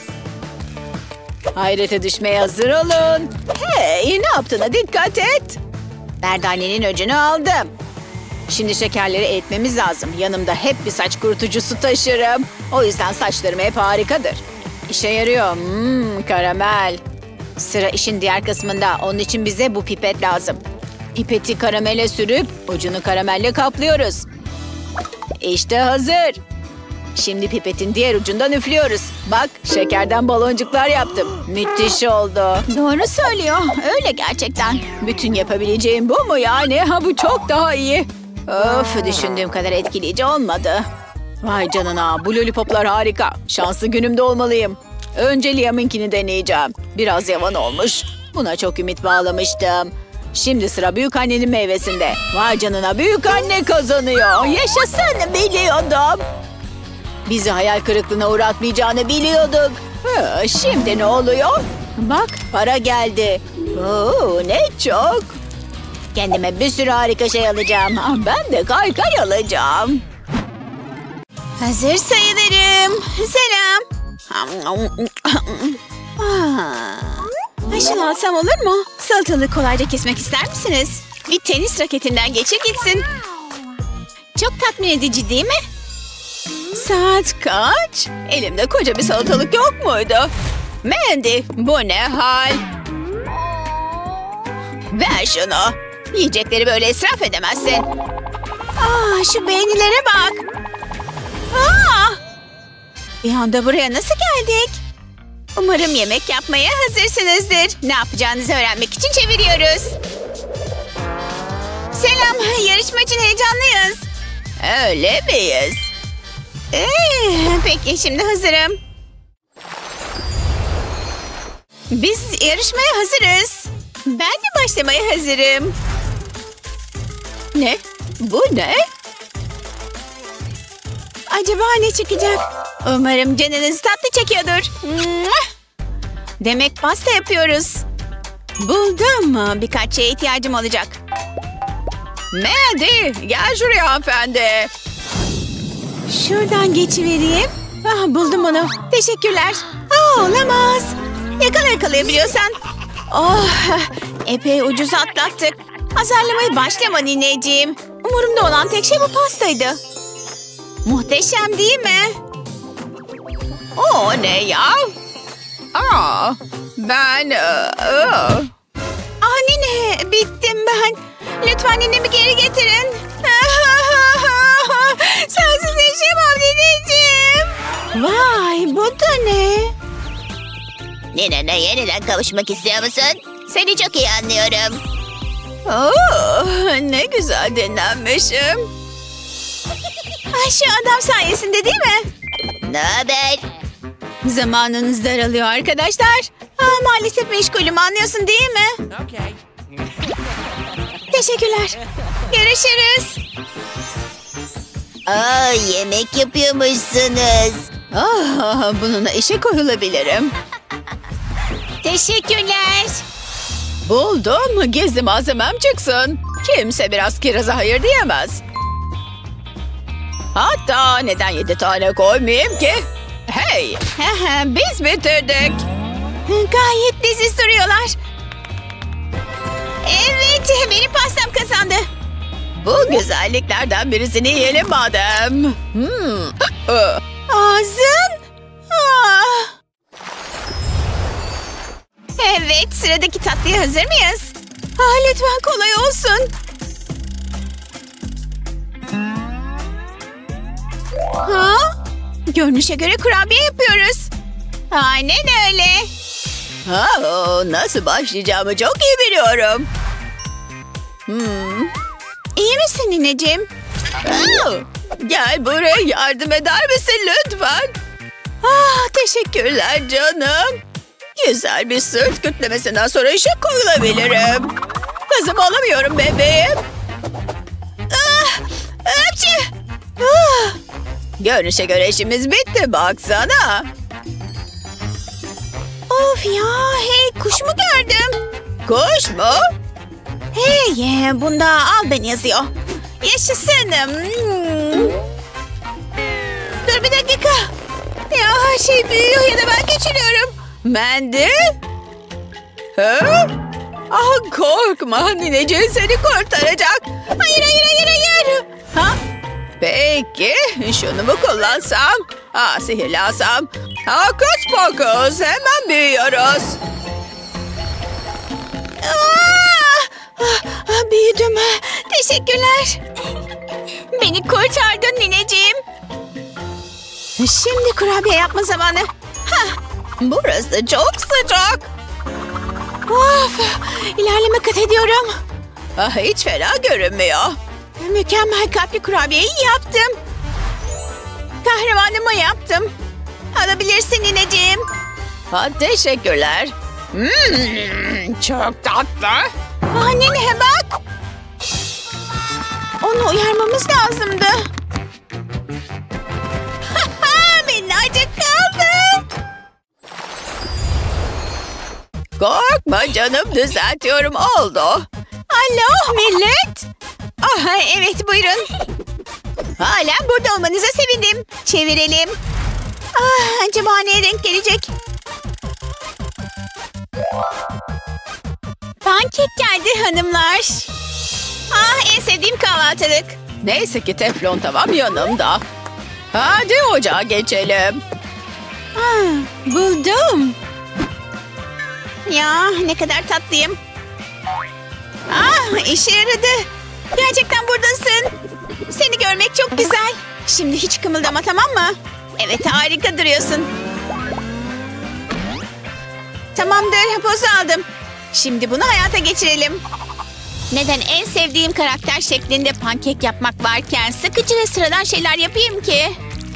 Speaker 3: Hayrete düşmeye hazır olun. Hey, ne yaptığına dikkat et. Merdanenin öcünü aldım. Şimdi şekerleri eritmemiz lazım. Yanımda hep bir saç kurutucusu taşırım. O yüzden saçlarım hep harikadır. İşe yarıyor. Hmm, karamel. Sıra işin diğer kısmında. Onun için bize bu pipet lazım. Pipeti karamele sürüp ucunu karamelle kaplıyoruz. İşte hazır. Şimdi pipetin diğer ucundan üflüyoruz. Bak, şekerden baloncuklar yaptım. Müthiş oldu.
Speaker 2: Doğru söylüyor. Öyle gerçekten.
Speaker 3: Bütün yapabileceğim bu mu yani? Ha, bu çok daha iyi. Of, düşündüğüm kadar etkileyici olmadı. Vay canına, bu lollipoplar harika. Şanslı günümde olmalıyım. Önce Liam'ınkini deneyeceğim. Biraz yavan olmuş. Buna çok ümit bağlamıştım. Şimdi sıra büyükannenin meyvesinde. Vay canına, büyükanne kazanıyor. Yaşasın, biliyordum. Bizi hayal kırıklığına uğratmayacağını biliyorduk. Ha, şimdi ne oluyor? Bak, para geldi. Oo, ne çok. Kendime bir sürü harika şey alacağım. Ah, ben de kaykay alacağım.
Speaker 2: Hazır sayılırım. Selam. Ay, şunu alsam olur mu? Salatalığı kolayca kesmek ister misiniz? Bir tenis raketinden geçir gitsin. Çok tatmin edici değil mi? Saat kaç? Elimde koca bir salatalık yok muydu? Mandy, bu ne hal? Ver şunu. Yiyecekleri böyle israf edemezsin. Aa, şu beğenilere bak. Aa! Bir anda buraya nasıl geldik? Umarım yemek yapmaya hazırsınızdır. Ne yapacağınızı öğrenmek için çeviriyoruz. Selam, yarışma için heyecanlıyız. Öyle miyiz? Ee, peki, şimdi hazırım. Biz yarışmaya hazırız. Ben de başlamaya hazırım. Ne? Bu ne? Acaba ne çıkacak? Umarım canınız tatlı çekiyordur. Demek pasta yapıyoruz. Buldum. Birkaç şeye ihtiyacım olacak. Mandy, gel şuraya hanımefendi. Şuradan geçivereyim. Ah, buldum onu. Teşekkürler. Aa, olamaz. Yakala yakalayabiliyorsan. Oh, epey ucuz atlattık. Azarlamaya başlama nineciğim. Umurumda olan tek şey bu pastaydı. Muhteşem değil mi? O ne ya? Aa, ben... Aa, nine, bittim ben. Lütfen ninemi geri getirin. Sensiz yaşayamam nineciğim. Vay, bu da ne?
Speaker 1: Ninene yeniden kavuşmak istiyor musun? Seni çok iyi anlıyorum.
Speaker 3: Oh, ne güzel dinlenmişim.
Speaker 2: Ay, şu adam sayesinde değil mi?
Speaker 1: Ne haber?
Speaker 2: Zamanınız daralıyor arkadaşlar. Aa, maalesef meşgulüm, anlıyorsun değil mi?
Speaker 4: Okay.
Speaker 2: Teşekkürler. Görüşürüz.
Speaker 1: Aa, yemek yapıyormuşsunuz.
Speaker 3: Ah, bununla işe koyulabilirim.
Speaker 2: Teşekkürler.
Speaker 3: Buldum. Gizli malzemem çıksın. Kimse biraz kiraza hayır diyemez. Hatta neden yedi tane koymayayım ki? Hey, biz bitirdik.
Speaker 2: Gayet leziz duruyorlar. Evet, benim pastam kazandı.
Speaker 3: Bu güzelliklerden birisini yiyelim madem. Hmm. ı.
Speaker 2: Ağzın. Ah. Evet, sıradaki tatlıya hazır mıyız? Ah, lütfen kolay olsun. Ha? Görünüşe göre kurabiye yapıyoruz. Aynen öyle.
Speaker 3: Ha, nasıl başlayacağımı çok iyi biliyorum. Hmm.
Speaker 2: İyi misin nineciğim?
Speaker 3: Aa, gel buraya yardım eder misin lütfen? Ah, teşekkürler canım. Güzel bir sırt kütlemesinden sonra işe koyulabilirim. Kızımı alamıyorum bebeğim.
Speaker 2: Ah, öpçü.
Speaker 3: Ah, görünüşe göre işimiz bitti baksana.
Speaker 2: Of ya, hey, kuş mu gördüm?
Speaker 3: Kuş mu?
Speaker 2: Hey, bunda al beni yazıyor. Yaşasın. Hmm. Dur bir dakika. Ya her şey büyüyor ya da ben küçülüyorum.
Speaker 3: Mendil? Ha? Ah, korkma, nineciğin seni kurtaracak.
Speaker 2: Hayır, hayır, hayır, hayır.
Speaker 3: Ha? Peki, şunu mu kullansam? Ah, sihirli asam. Hokus pokus, hemen büyüyoruz.
Speaker 2: Aa, ah, ah, büyüdüm. Teşekkürler. Beni kurtardın nineciğim. Şimdi kurabiye yapma zamanı. Hah.
Speaker 3: Burası çok sıcak.
Speaker 2: Of, ilerleme kat ediyorum.
Speaker 3: Ah, hiç fena görünmüyor.
Speaker 2: Mükemmel kalpli kurabiyeyi yaptım. Kahramanımı yaptım. Alabilirsin nineciğim.
Speaker 3: Ha, teşekkürler. Hmm, çok tatlı.
Speaker 2: Annene bak. Onu uyarmamız lazımdı. Minnacık kaldı.
Speaker 3: Korkma canım, düzeltiyorum, oldu.
Speaker 2: Alo millet. Ah, evet buyurun. Hala burada olmanıza sevindim. Çevirelim. Ah, acaba neye denk gelecek? Pankek geldi hanımlar. Ah, en sevdiğim kahvaltılık.
Speaker 3: Neyse ki teflon tavam yanımda. Hadi ocağa geçelim.
Speaker 2: Ah, buldum. Ya ne kadar tatlıyım. Ah, işe yaradı. Gerçekten buradasın. Seni görmek çok güzel. Şimdi hiç kımıldama, tamam mı? Evet, harika duruyorsun. Tamamdır, poz aldım. Şimdi bunu hayata geçirelim. Neden en sevdiğim karakter şeklinde pankek yapmak varken sıkıcı ve sıradan şeyler yapayım ki?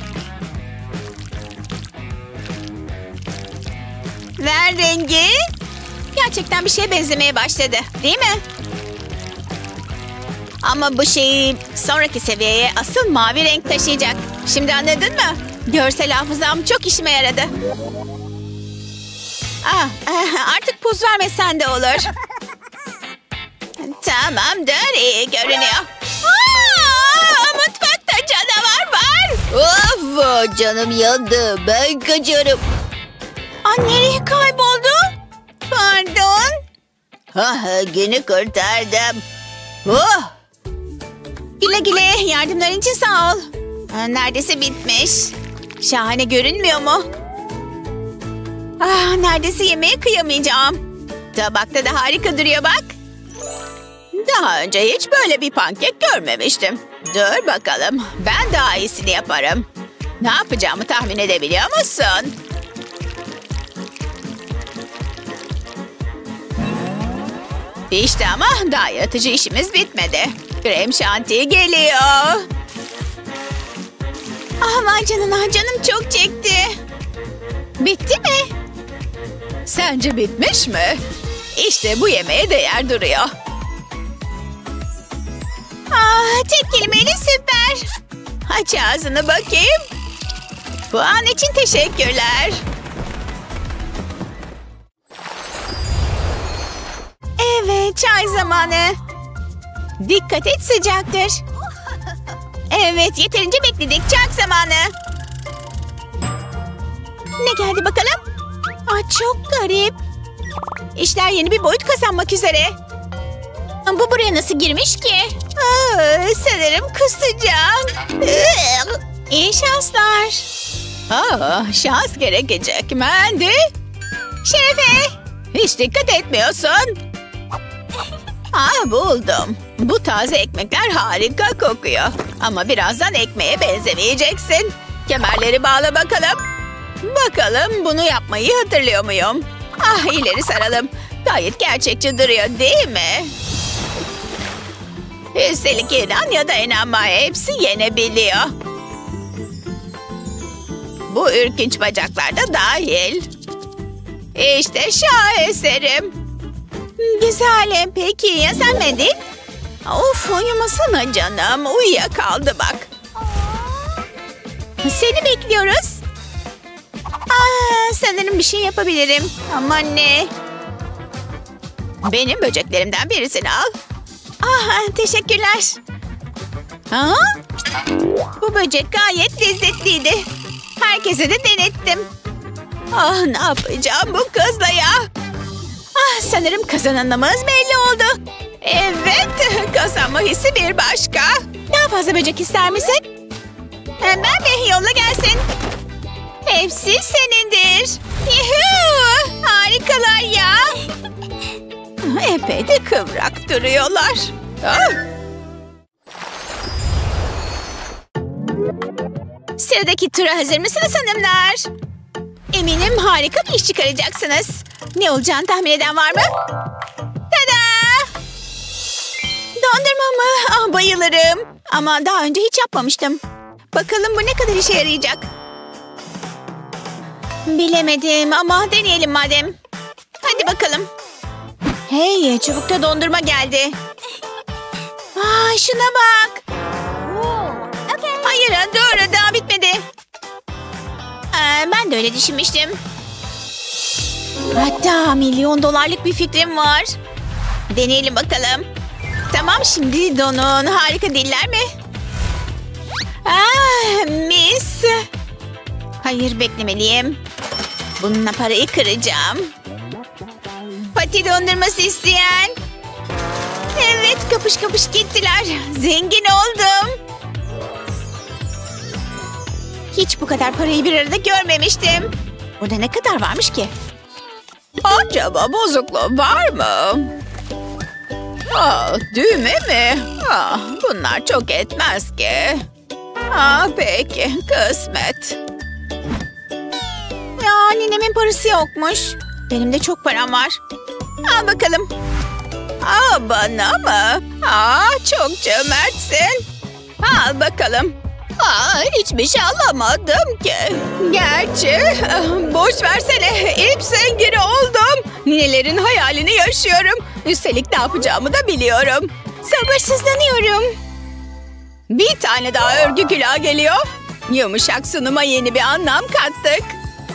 Speaker 2: Ver rengi. Gerçekten bir şeye benzemeye başladı, değil mi? Ama bu şeyi sonraki seviyeye asıl mavi renk taşıyacak. Şimdi anladın mı? Görsel hafızam çok işime yaradı. Ah, artık puz vermesen de olur. Tamamdır, iyi görünüyor. Aa, mutfakta canavar var.
Speaker 1: Of, canım yandı. Ben kaçıyorum.
Speaker 2: Aa, nereye kayboldu? Pardon.
Speaker 1: Ha, günü kurtardım. Oh,
Speaker 2: Güle güle, yardımların için sağ ol. Aa, neredeyse bitmiş. Şahane görünmüyor mu? Ah, neredeyse yemeğe kıyamayacağım. Tabakta da harika duruyor bak. Daha önce hiç böyle bir pankek görmemiştim. Dur bakalım. Ben daha iyisini yaparım. Ne yapacağımı tahmin edebiliyor musun? İşte ama daha yaratıcı işimiz bitmedi. Krem şanti geliyor. Ah vay canına, canım çok çekti. Bitti mi? Sence bitmiş mi? İşte bu yemeğe değer duruyor. Ah, tek kelimeyle süper. Aç ağzını bakayım. Bu an için teşekkürler. Evet, çay zamanı. Dikkat et, sıcaktır. Evet, yeterince bekledik. Çay zamanı. Ne geldi bakalım? Ah, çok garip. İşler yeni bir boyut kazanmak üzere.
Speaker 1: Bu buraya nasıl girmiş ki?
Speaker 2: Aa, sanırım kusacağım. İyi şanslar. Aa, şans gerekecek. Mandy. Şerefe. Hiç dikkat etmiyorsun. Ah, buldum. Bu taze ekmekler harika kokuyor. Ama birazdan ekmeğe benzemeyeceksin. Kemerleri bağla bakalım. Bakalım bunu yapmayı hatırlıyor muyum? Ah, ileri saralım. Gayet gerçekçi duruyor değil mi? Üstelik inan ya da inanma, hepsi yenebiliyor. Bu ürkünç bacaklar da dahil. İşte şaheserim. Güzelim. Peki ya sen Mandy? Of, uyumasana canım. Uyuyakaldı bak. Seni bekliyoruz. Aa, sanırım bir şey yapabilirim. Ama ne? Benim böceklerimden birisini al. Ah, teşekkürler. Ha? Bu böcek gayet lezzetliydi. Herkese de denettim. Ah, ne yapacağım bu kızla ya? Ah, sanırım kazananımız belli oldu. Evet, kazanma hissi bir başka. Daha fazla böcek ister misin? Ben de, yolla gelsin. Hepsi senindir. Yuhuu, harikalar ya. Epey de kıvrak duruyorlar. Ah. Sıradaki tura hazır mısınız hanımlar? Eminim harika bir iş çıkaracaksınız. Ne olacağını tahmin eden var mı? Tada! Dondurma mı? Ah, bayılırım. Ama daha önce hiç yapmamıştım. Bakalım bu ne kadar işe yarayacak. Bilemedim ama deneyelim madem. Hadi bakalım. Hey, çubukta dondurma geldi. Aa, şuna bak. Hayır, dur, daha bitmedi. Ee, ben de öyle düşünmüştüm. Hatta milyon dolarlık bir fikrim var. Deneyelim bakalım. Tamam, şimdi donun. Harika değiller mi? Ah, mis. Hayır, beklemeliyim. Bununla parayı kıracağım. Pati dondurması isteyen. Evet, kapış kapış gittiler. Zengin oldum. Hiç bu kadar parayı bir arada görmemiştim. Burada ne kadar varmış ki? Acaba bozukluğu var mı? Aa, düğme mi? Aa, bunlar çok etmez ki. Aa, peki, kısmet. Ya, ninemin parası yokmuş. Benim de çok param var. Al bakalım. Aa, bana mı? Aa, çok cömertsin. Al bakalım. Aa, hiçbir şey alamadım ki. Gerçi boş versene. İlk zengin oldum. Ninelerin hayalini yaşıyorum. Üstelik ne yapacağımı da biliyorum. Sabırsızlanıyorum. Bir tane daha örgü külahı geliyor. Yumuşak sunuma yeni bir anlam kattık.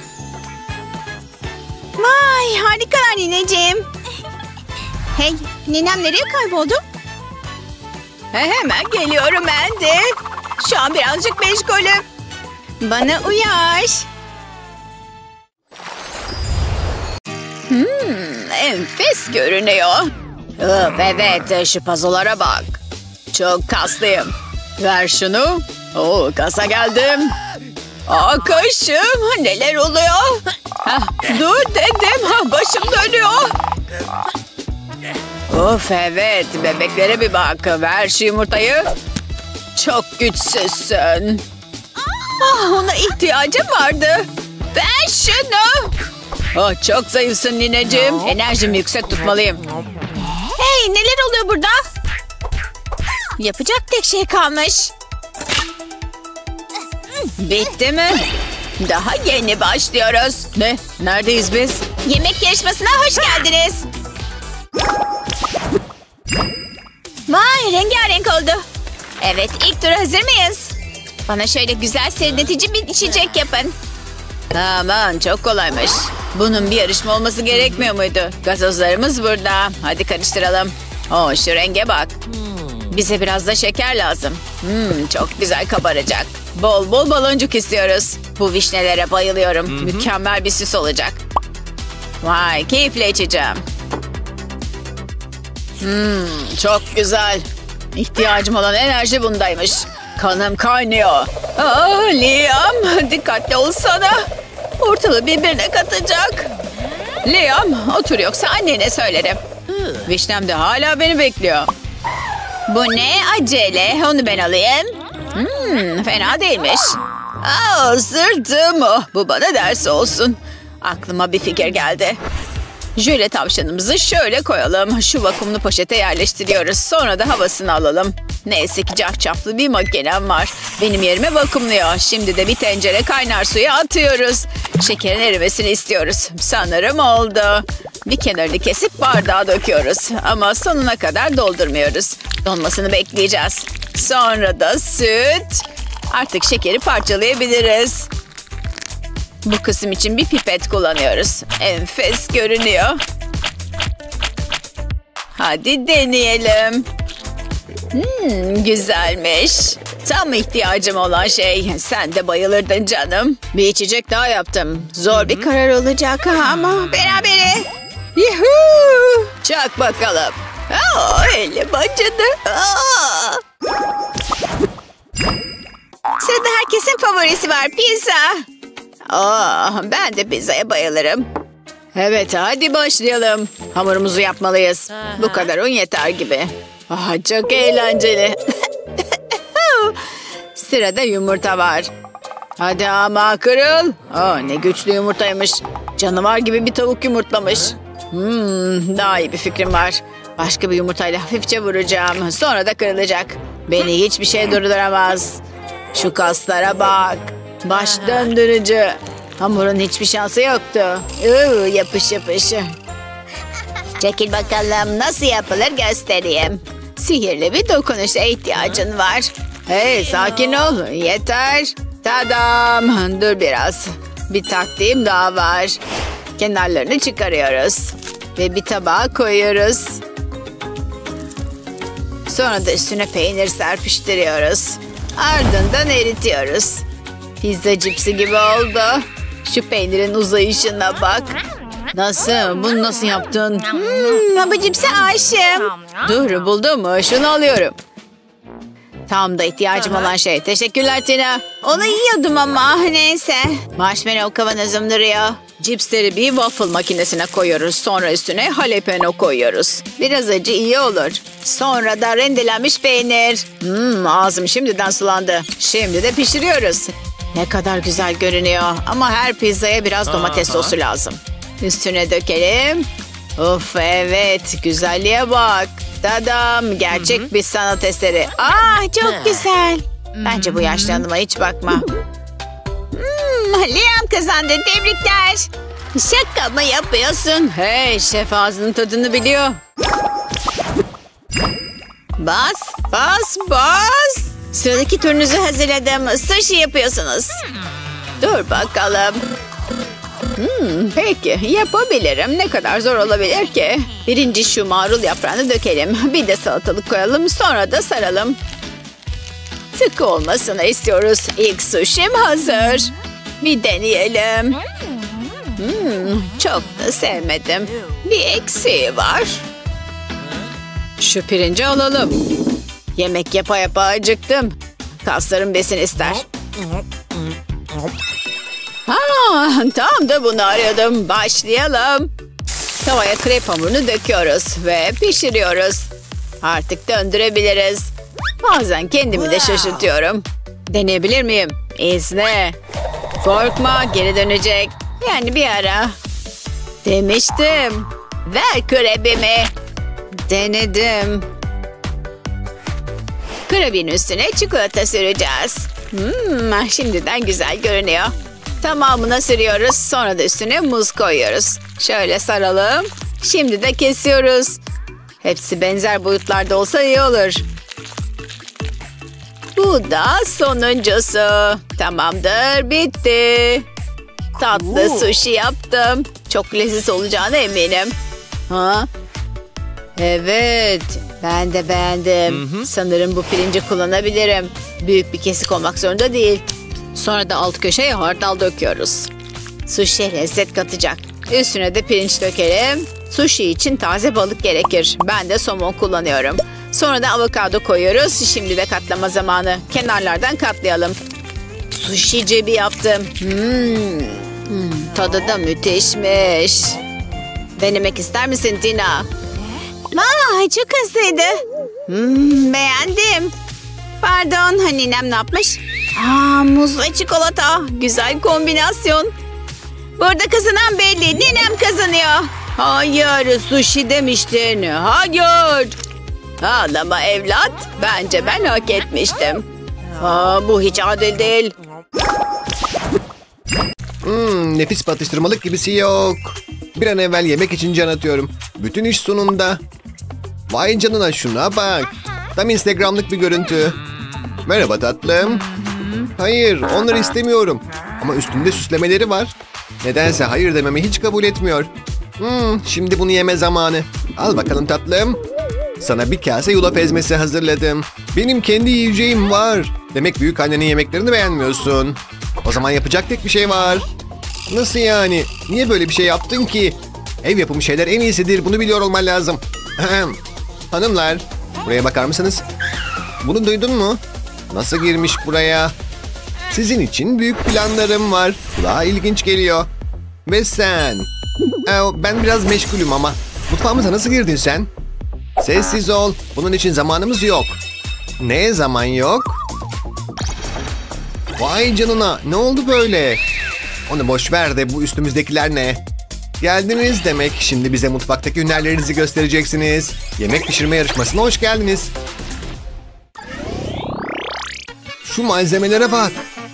Speaker 2: Vay, harikalar nineciğim. Hey, ninem nereye kayboldu? He, hemen geliyorum ben de. Şu an birazcık meşgulüm. Bana uyar. Hmm, enfes görünüyor. Öf, evet, şu pazolara bak. Çok kaslıyım. Ver şunu. Oo, kasa geldim. Aa, kaşım. Neler oluyor? Hah, dur dedim. Ha, başım dönüyor.
Speaker 3: Of evet, bebeklere bir bak. Ver şu yumurtayı. Çok güçsüzsün. Ah, ona ihtiyacım vardı. Ver şunu. Oh, çok zayıfsın nineciğim. Enerjimi yüksek tutmalıyım.
Speaker 2: Hey, neler oluyor burada? Yapacak tek şey kalmış.
Speaker 3: Bitti mi? Daha yeni başlıyoruz. Ne? Neredeyiz biz?
Speaker 2: Yemek yarışmasına hoş geldiniz. Vay, rengarenk oldu. Evet, ilk tura hazır mıyız? Bana şöyle güzel serinletici bir içecek yapın.
Speaker 3: Aman, çok kolaymış. Bunun bir yarışma olması gerekmiyor muydu? Gazozlarımız burada. Hadi karıştıralım. Oo, şu renge bak. Bize biraz da şeker lazım. Hmm, çok güzel kabaracak. Bol bol baloncuk istiyoruz. Bu vişnelere bayılıyorum. Hı hı. Mükemmel bir süs olacak. Vay, keyifle içeceğim. Hmm, çok güzel. İhtiyacım olan enerji bundaymış. Kanım kaynıyor. Aa, Liam, dikkatli olsana. Ortalığı birbirine katacak. Liam, otur yoksa annene söylerim. Vişnem de hala beni bekliyor.
Speaker 2: Bu ne acele? Onu ben alayım.
Speaker 3: Hmm, fena değilmiş. Aa, sırtım. Oh, bu bana ders olsun. Aklıma bir fikir geldi. Jöle tavşanımızı şöyle koyalım. Şu vakumlu poşete yerleştiriyoruz. Sonra da havasını alalım. Neyse ki cafcaflı bir makinem var. Benim yerime vakumluyor. Şimdi de bir tencere kaynar suya atıyoruz. Şekerin erimesini istiyoruz. Sanırım oldu. Bir kenarını kesip bardağa döküyoruz. Ama sonuna kadar doldurmuyoruz. Donmasını bekleyeceğiz. Sonra da süt. Artık şekeri parçalayabiliriz. Bu kısım için bir pipet kullanıyoruz. Enfes görünüyor. Hadi deneyelim. Hmm, güzelmiş. Tam ihtiyacım olan şey. Sen de bayılırdın canım. Bir içecek daha yaptım. Zor bir karar olacak ama berabere. Yuhuu. Çak bakalım. Aa, elim acıdı. Aa.
Speaker 2: Sırada herkesin favorisi var, pizza.
Speaker 3: Aa, ben de pizzaya bayılırım. Evet, hadi başlayalım. Hamurumuzu yapmalıyız. Bu kadar un yeter gibi. Ah, çok eğlenceli. Sırada yumurta var. Hadi ama kırıl. Aa, ne güçlü yumurtaymış. Canavar gibi bir tavuk yumurtlamış. Hmm, daha iyi bir fikrim var. Başka bir yumurtayla hafifçe vuracağım. Sonra da kırılacak. Beni hiçbir şey durduramaz. Şu kaslara bak. Baş döndürücü. Hamurun hiçbir şansı yoktu. Iı, yapış yapış.
Speaker 2: Çekil bakalım, nasıl yapılır göstereyim.
Speaker 3: Sihirli bir dokunuşa ihtiyacın var. Hey, sakin ol. Yeter. Tadam. Dur biraz. Bir taktiğim daha var. Kenarlarını çıkarıyoruz. Ve bir tabağa koyuyoruz. Sonra da üstüne peynir serpiştiriyoruz. Ardından eritiyoruz. Pizza cipsi gibi oldu. Şu peynirin uzayışına bak. Nasıl? Bunu nasıl yaptın?
Speaker 2: Hmm, bu cipse aşığım.
Speaker 3: Dur, buldum. Şunu alıyorum. Tam da ihtiyacım olan şey. Teşekkürler Tina.
Speaker 2: Onu yiyordum ama neyse.
Speaker 3: Marshmallow kavanozum duruyor. Cipsleri bir waffle makinesine koyuyoruz. Sonra üstüne jalapeno koyuyoruz. Biraz acı iyi olur. Sonra da rendelenmiş peynir. Hmm, ağzım şimdiden sulandı. Şimdi de pişiriyoruz. Ne kadar güzel görünüyor. Ama her pizzaya biraz domates sosu lazım. Üstüne dökelim. Of evet, güzelliğe bak. Tadam, gerçek Hı-hı. bir sanat eseri.
Speaker 2: Ah, çok güzel.
Speaker 3: Bence bu yaşlı hanıma hiç bakma.
Speaker 2: Hmm, Liam kazandı, tebrikler.
Speaker 3: Şaka mı yapıyorsun? Hey, şef ağzının tadını biliyor. Bas, bas, bas.
Speaker 2: Sıradaki turunuzu hazırladım. Sushi yapıyorsunuz.
Speaker 3: Dur bakalım. Hmm, peki, yapabilirim. Ne kadar zor olabilir ki? Birinci şu marul yaprağını dökelim. Bir de salatalık koyalım. Sonra da saralım. Sıkı olmasını istiyoruz. İlk sushi'm hazır. Bir deneyelim. Hmm, çok da sevmedim. Bir eksiği var. Şu pirinci alalım. Yemek yapa yapa acıktım. Kaslarım besin ister. Aa, tam da bunu arıyordum. Başlayalım. Tavaya krep hamurunu döküyoruz ve pişiriyoruz. Artık döndürebiliriz. Bazen kendimi de şaşırtıyorum. Deneyebilir miyim? İzle. Korkma, geri dönecek. Yani bir ara. Demiştim. Ver krebimi. Denedim. Krebin üstüne çikolata süreceğiz. Hmm, şimdiden güzel görünüyor. Tamamına sürüyoruz. Sonra da üstüne muz koyuyoruz. Şöyle saralım. Şimdi de kesiyoruz. Hepsi benzer boyutlarda olsa iyi olur. Bu da sonuncusu. Tamamdır, bitti. Tatlı sushi yaptım. Çok leziz olacağına eminim. Ha? Evet, ben de beğendim. Hı hı. Sanırım bu pirinci kullanabilirim. Büyük bir kesik olmak zorunda değil. Sonra da alt köşeye hardal döküyoruz. Sushi lezzet katacak. Üstüne de pirinç dökelim. Sushi için taze balık gerekir. Ben de somon kullanıyorum. Sonra da avokado koyuyoruz. Şimdi de katlama zamanı. Kenarlardan katlayalım. Sushi cebi yaptım. Hmm. Hmm, tadı da müthişmiş. Denemek ister misin Tina?
Speaker 2: Aa, çok hızlıydı. Hmm, beğendim. Pardon, hani ninem ne yapmış? Aa, muz ve çikolata. Güzel kombinasyon. Burada kazanan belli. Ninem kazanıyor.
Speaker 3: Hayır, sushi demiştin. Hayır. Ağlama evlat. Bence ben hak etmiştim. Aa, bu hiç adil değil.
Speaker 4: Hmm, nefis bir atıştırmalık gibisi yok. Bir an evvel yemek için can atıyorum. Bütün iş sonunda. Vay canına, şuna bak. Tam Instagram'lık bir görüntü. Merhaba tatlım. Hayır, onları istemiyorum. Ama üstünde süslemeleri var. Nedense hayır dememi hiç kabul etmiyor. Hmm, şimdi bunu yeme zamanı. Al bakalım tatlım. Sana bir kase yulaf ezmesi hazırladım. Benim kendi yiyeceğim var. Demek büyük annenin yemeklerini beğenmiyorsun. O zaman yapacak tek bir şey var. Nasıl yani? Niye böyle bir şey yaptın ki? Ev yapımı şeyler en iyisidir. Bunu biliyor olman lazım. Hanımlar, buraya bakar mısınız? Bunu duydun mu? Nasıl girmiş buraya? Sizin için büyük planlarım var. Kulağa ilginç geliyor. Ve sen? Ee, ben biraz meşgulüm ama. Mutfağımıza nasıl girdin sen? Sessiz ol. Bunun için zamanımız yok. Ne zaman yok? Vay canına. Ne oldu böyle? Onu boş ver de bu üstümüzdekiler ne? Geldiniz demek. Şimdi bize mutfaktaki hünerlerinizi göstereceksiniz. Yemek pişirme yarışmasına hoş geldiniz. Şu malzemelere bak.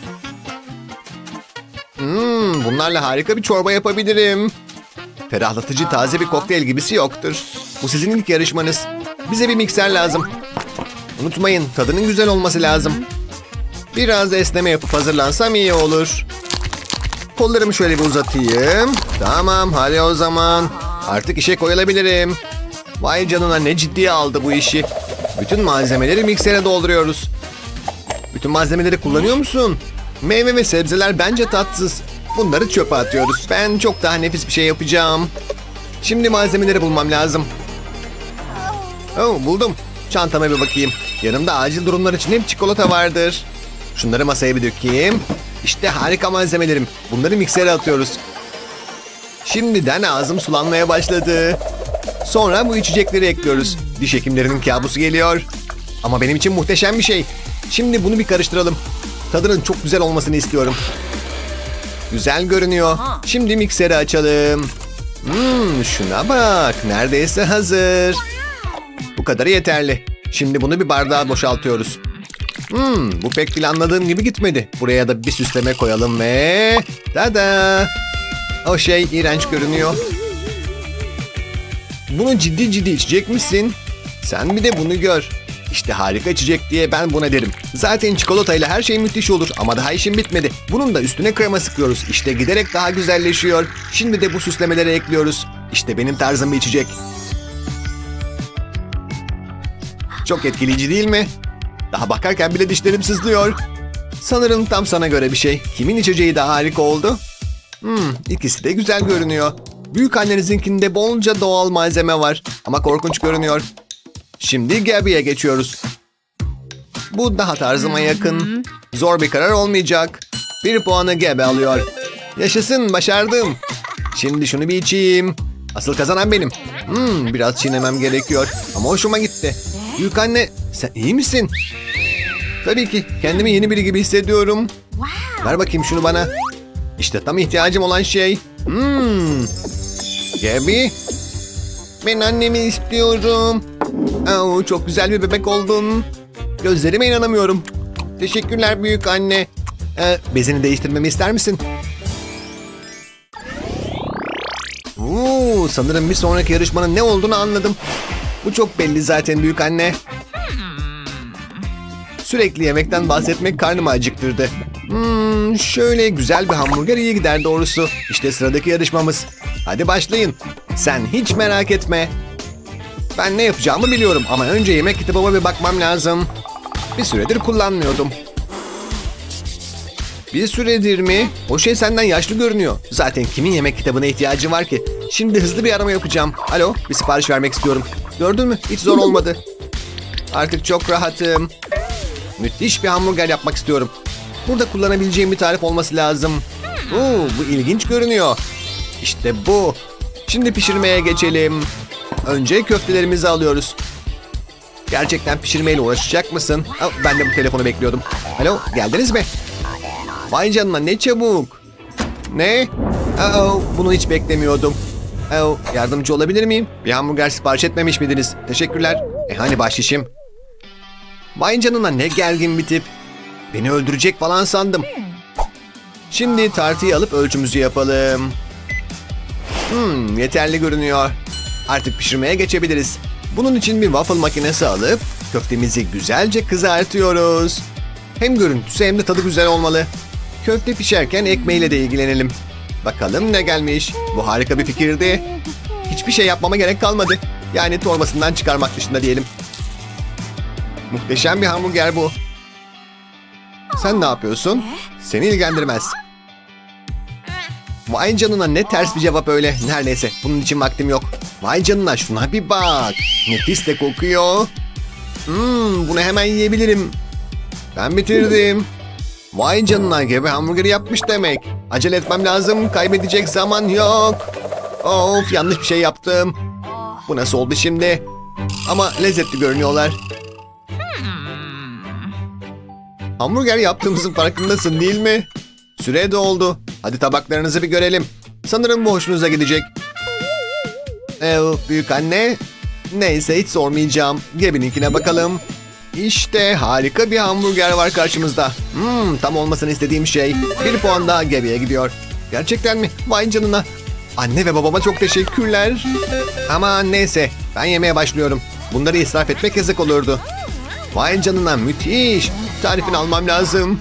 Speaker 4: Hmm, bunlarla harika bir çorba yapabilirim. Ferahlatıcı taze bir kokteyl gibisi yoktur. Bu sizin ilk yarışmanız. Bize bir mikser lazım. Unutmayın, tadının güzel olması lazım. Biraz esneme yapıp hazırlansam iyi olur. Kollarımı şöyle bir uzatayım. Tamam, hadi o zaman. Artık işe koyulabilirim. Vay canına, ne ciddiye aldı bu işi. Bütün malzemeleri miksere dolduruyoruz. Bütün malzemeleri kullanıyor musun? Meyve ve sebzeler bence tatsız. Bunları çöpe atıyoruz. Ben çok daha nefis bir şey yapacağım. Şimdi malzemeleri bulmam lazım. Oh, buldum. Çantama bir bakayım. Yanımda acil durumlar için hep çikolata vardır. Şunları masaya bir dökeyim. İşte harika malzemelerim. Bunları miksere atıyoruz. Şimdiden ağzım sulanmaya başladı. Sonra bu içecekleri ekliyoruz. Diş hekimlerinin kabusu geliyor. Ama benim için muhteşem bir şey. Şimdi bunu bir karıştıralım. Tadının çok güzel olmasını istiyorum. Güzel görünüyor. Şimdi mikseri açalım. Hmm, şuna bak. Neredeyse hazır. Bu kadarı yeterli. Şimdi bunu bir bardağa boşaltıyoruz. Hmm, bu pek planladığım gibi gitmedi. Buraya da bir süsleme koyalım ve... Tada! O şey iğrenç görünüyor. Bunu ciddi ciddi içecek misin? Sen bir de bunu gör. İşte harika içecek diye ben buna derim. Zaten çikolatayla her şey müthiş olur ama daha işim bitmedi. Bunun da üstüne krema sıkıyoruz. İşte giderek daha güzelleşiyor. Şimdi de bu süslemeleri ekliyoruz. İşte benim tarzım bir içecek. Çok etkileyici değil mi? Daha bakarken bile dişlerim sızlıyor. Sanırım tam sana göre bir şey. Kimin içeceği daha harika oldu? Hmm, ikisi de güzel görünüyor. Büyük annenizinkinde bolca doğal malzeme var. Ama korkunç görünüyor. Şimdi Gabby'ye geçiyoruz. Bu daha tarzıma yakın. Zor bir karar olmayacak. Bir puanı Gabby alıyor. Yaşasın, başardım. Şimdi şunu bir içeyim. Asıl kazanan benim. Hmm, biraz çiğnemem gerekiyor. Ama hoşuma gitti. Büyük anne, sen iyi misin? Tabii ki. Kendimi yeni biri gibi hissediyorum. Ver bakayım şunu bana. İşte tam ihtiyacım olan şey. Hmm. Gabi. Ben annemi istiyorum. Oh, çok güzel bir bebek oldun. Gözlerime inanamıyorum. Teşekkürler büyük anne. Ee, bezini değiştirmemi ister misin? Oo, sanırım bir sonraki yarışmanın ne olduğunu anladım. Bu çok belli zaten büyük anne. Sürekli yemekten bahsetmek karnımı acıktırdı. Hmm, şöyle güzel bir hamburger iyi gider doğrusu. İşte sıradaki yarışmamız. Hadi başlayın. Sen hiç merak etme. Ben ne yapacağımı biliyorum ama önce yemek kitabıma bir bakmam lazım. Bir süredir kullanmıyordum. Bir süredir mi? O şey senden yaşlı görünüyor. Zaten kimin yemek kitabına ihtiyacı var ki? Şimdi hızlı bir arama yapacağım. Alo, bir sipariş vermek istiyorum. Gördün mü? Hiç zor olmadı. Artık çok rahatım. Müthiş bir hamburger yapmak istiyorum. Burada kullanabileceğim bir tarif olması lazım. Oo, bu ilginç görünüyor. İşte bu. Şimdi pişirmeye geçelim. Önce köftelerimizi alıyoruz. Gerçekten pişirmeyle uğraşacak mısın? Oh, ben de bu telefonu bekliyordum. Alo, geldiniz mi? Vay canına, ne çabuk. Ne? Oh, bunu hiç beklemiyordum. Oh, yardımcı olabilir miyim? Bir hamburger sipariş etmemiş miydiniz? Teşekkürler. E hani başlayışım? Vay canına, ne gergin bir tip. Beni öldürecek falan sandım. Şimdi tartıyı alıp ölçümüzü yapalım. Hmm, yeterli görünüyor. Artık pişirmeye geçebiliriz. Bunun için bir waffle makinesi alıp köftemizi güzelce kızartıyoruz. Hem görüntüsü hem de tadı güzel olmalı. Köfte pişerken ekmeğiyle de ilgilenelim. Bakalım ne gelmiş. Bu harika bir fikirdi. Hiçbir şey yapmama gerek kalmadı. Yani torbasından çıkarmak dışında diyelim. Muhteşem bir hamburger bu. Sen ne yapıyorsun? Seni ilgilendirmez. Vay canına, ne ters bir cevap öyle. Her neyse, bunun için vaktim yok. Vay canına, şuna bir bak. Nefis de kokuyor. Hmm, bunu hemen yiyebilirim. Ben bitirdim. Vay canına, Gabi hamburgeri yapmış demek. Acele etmem lazım. Kaybedecek zaman yok. Of, yanlış bir şey yaptım. Bu nasıl oldu şimdi? Ama lezzetli görünüyorlar. Hamburger yaptığımızın farkındasın değil mi? Süre doldu. Hadi tabaklarınızı bir görelim. Sanırım bu hoşunuza gidecek. Evet büyük anne. Neyse, hiç sormayacağım. Gabi'ninkine bakalım. İşte harika bir hamburger var karşımızda. Hmm, tam olmasını istediğim şey. Bir puan daha Gabi'ye gidiyor. Gerçekten mi? Vay canına. Anne ve babama çok teşekkürler. Ama neyse, ben yemeye başlıyorum. Bunları israf etmek yazık olurdu. Vay canına, müthiş. Tarifini almam lazım.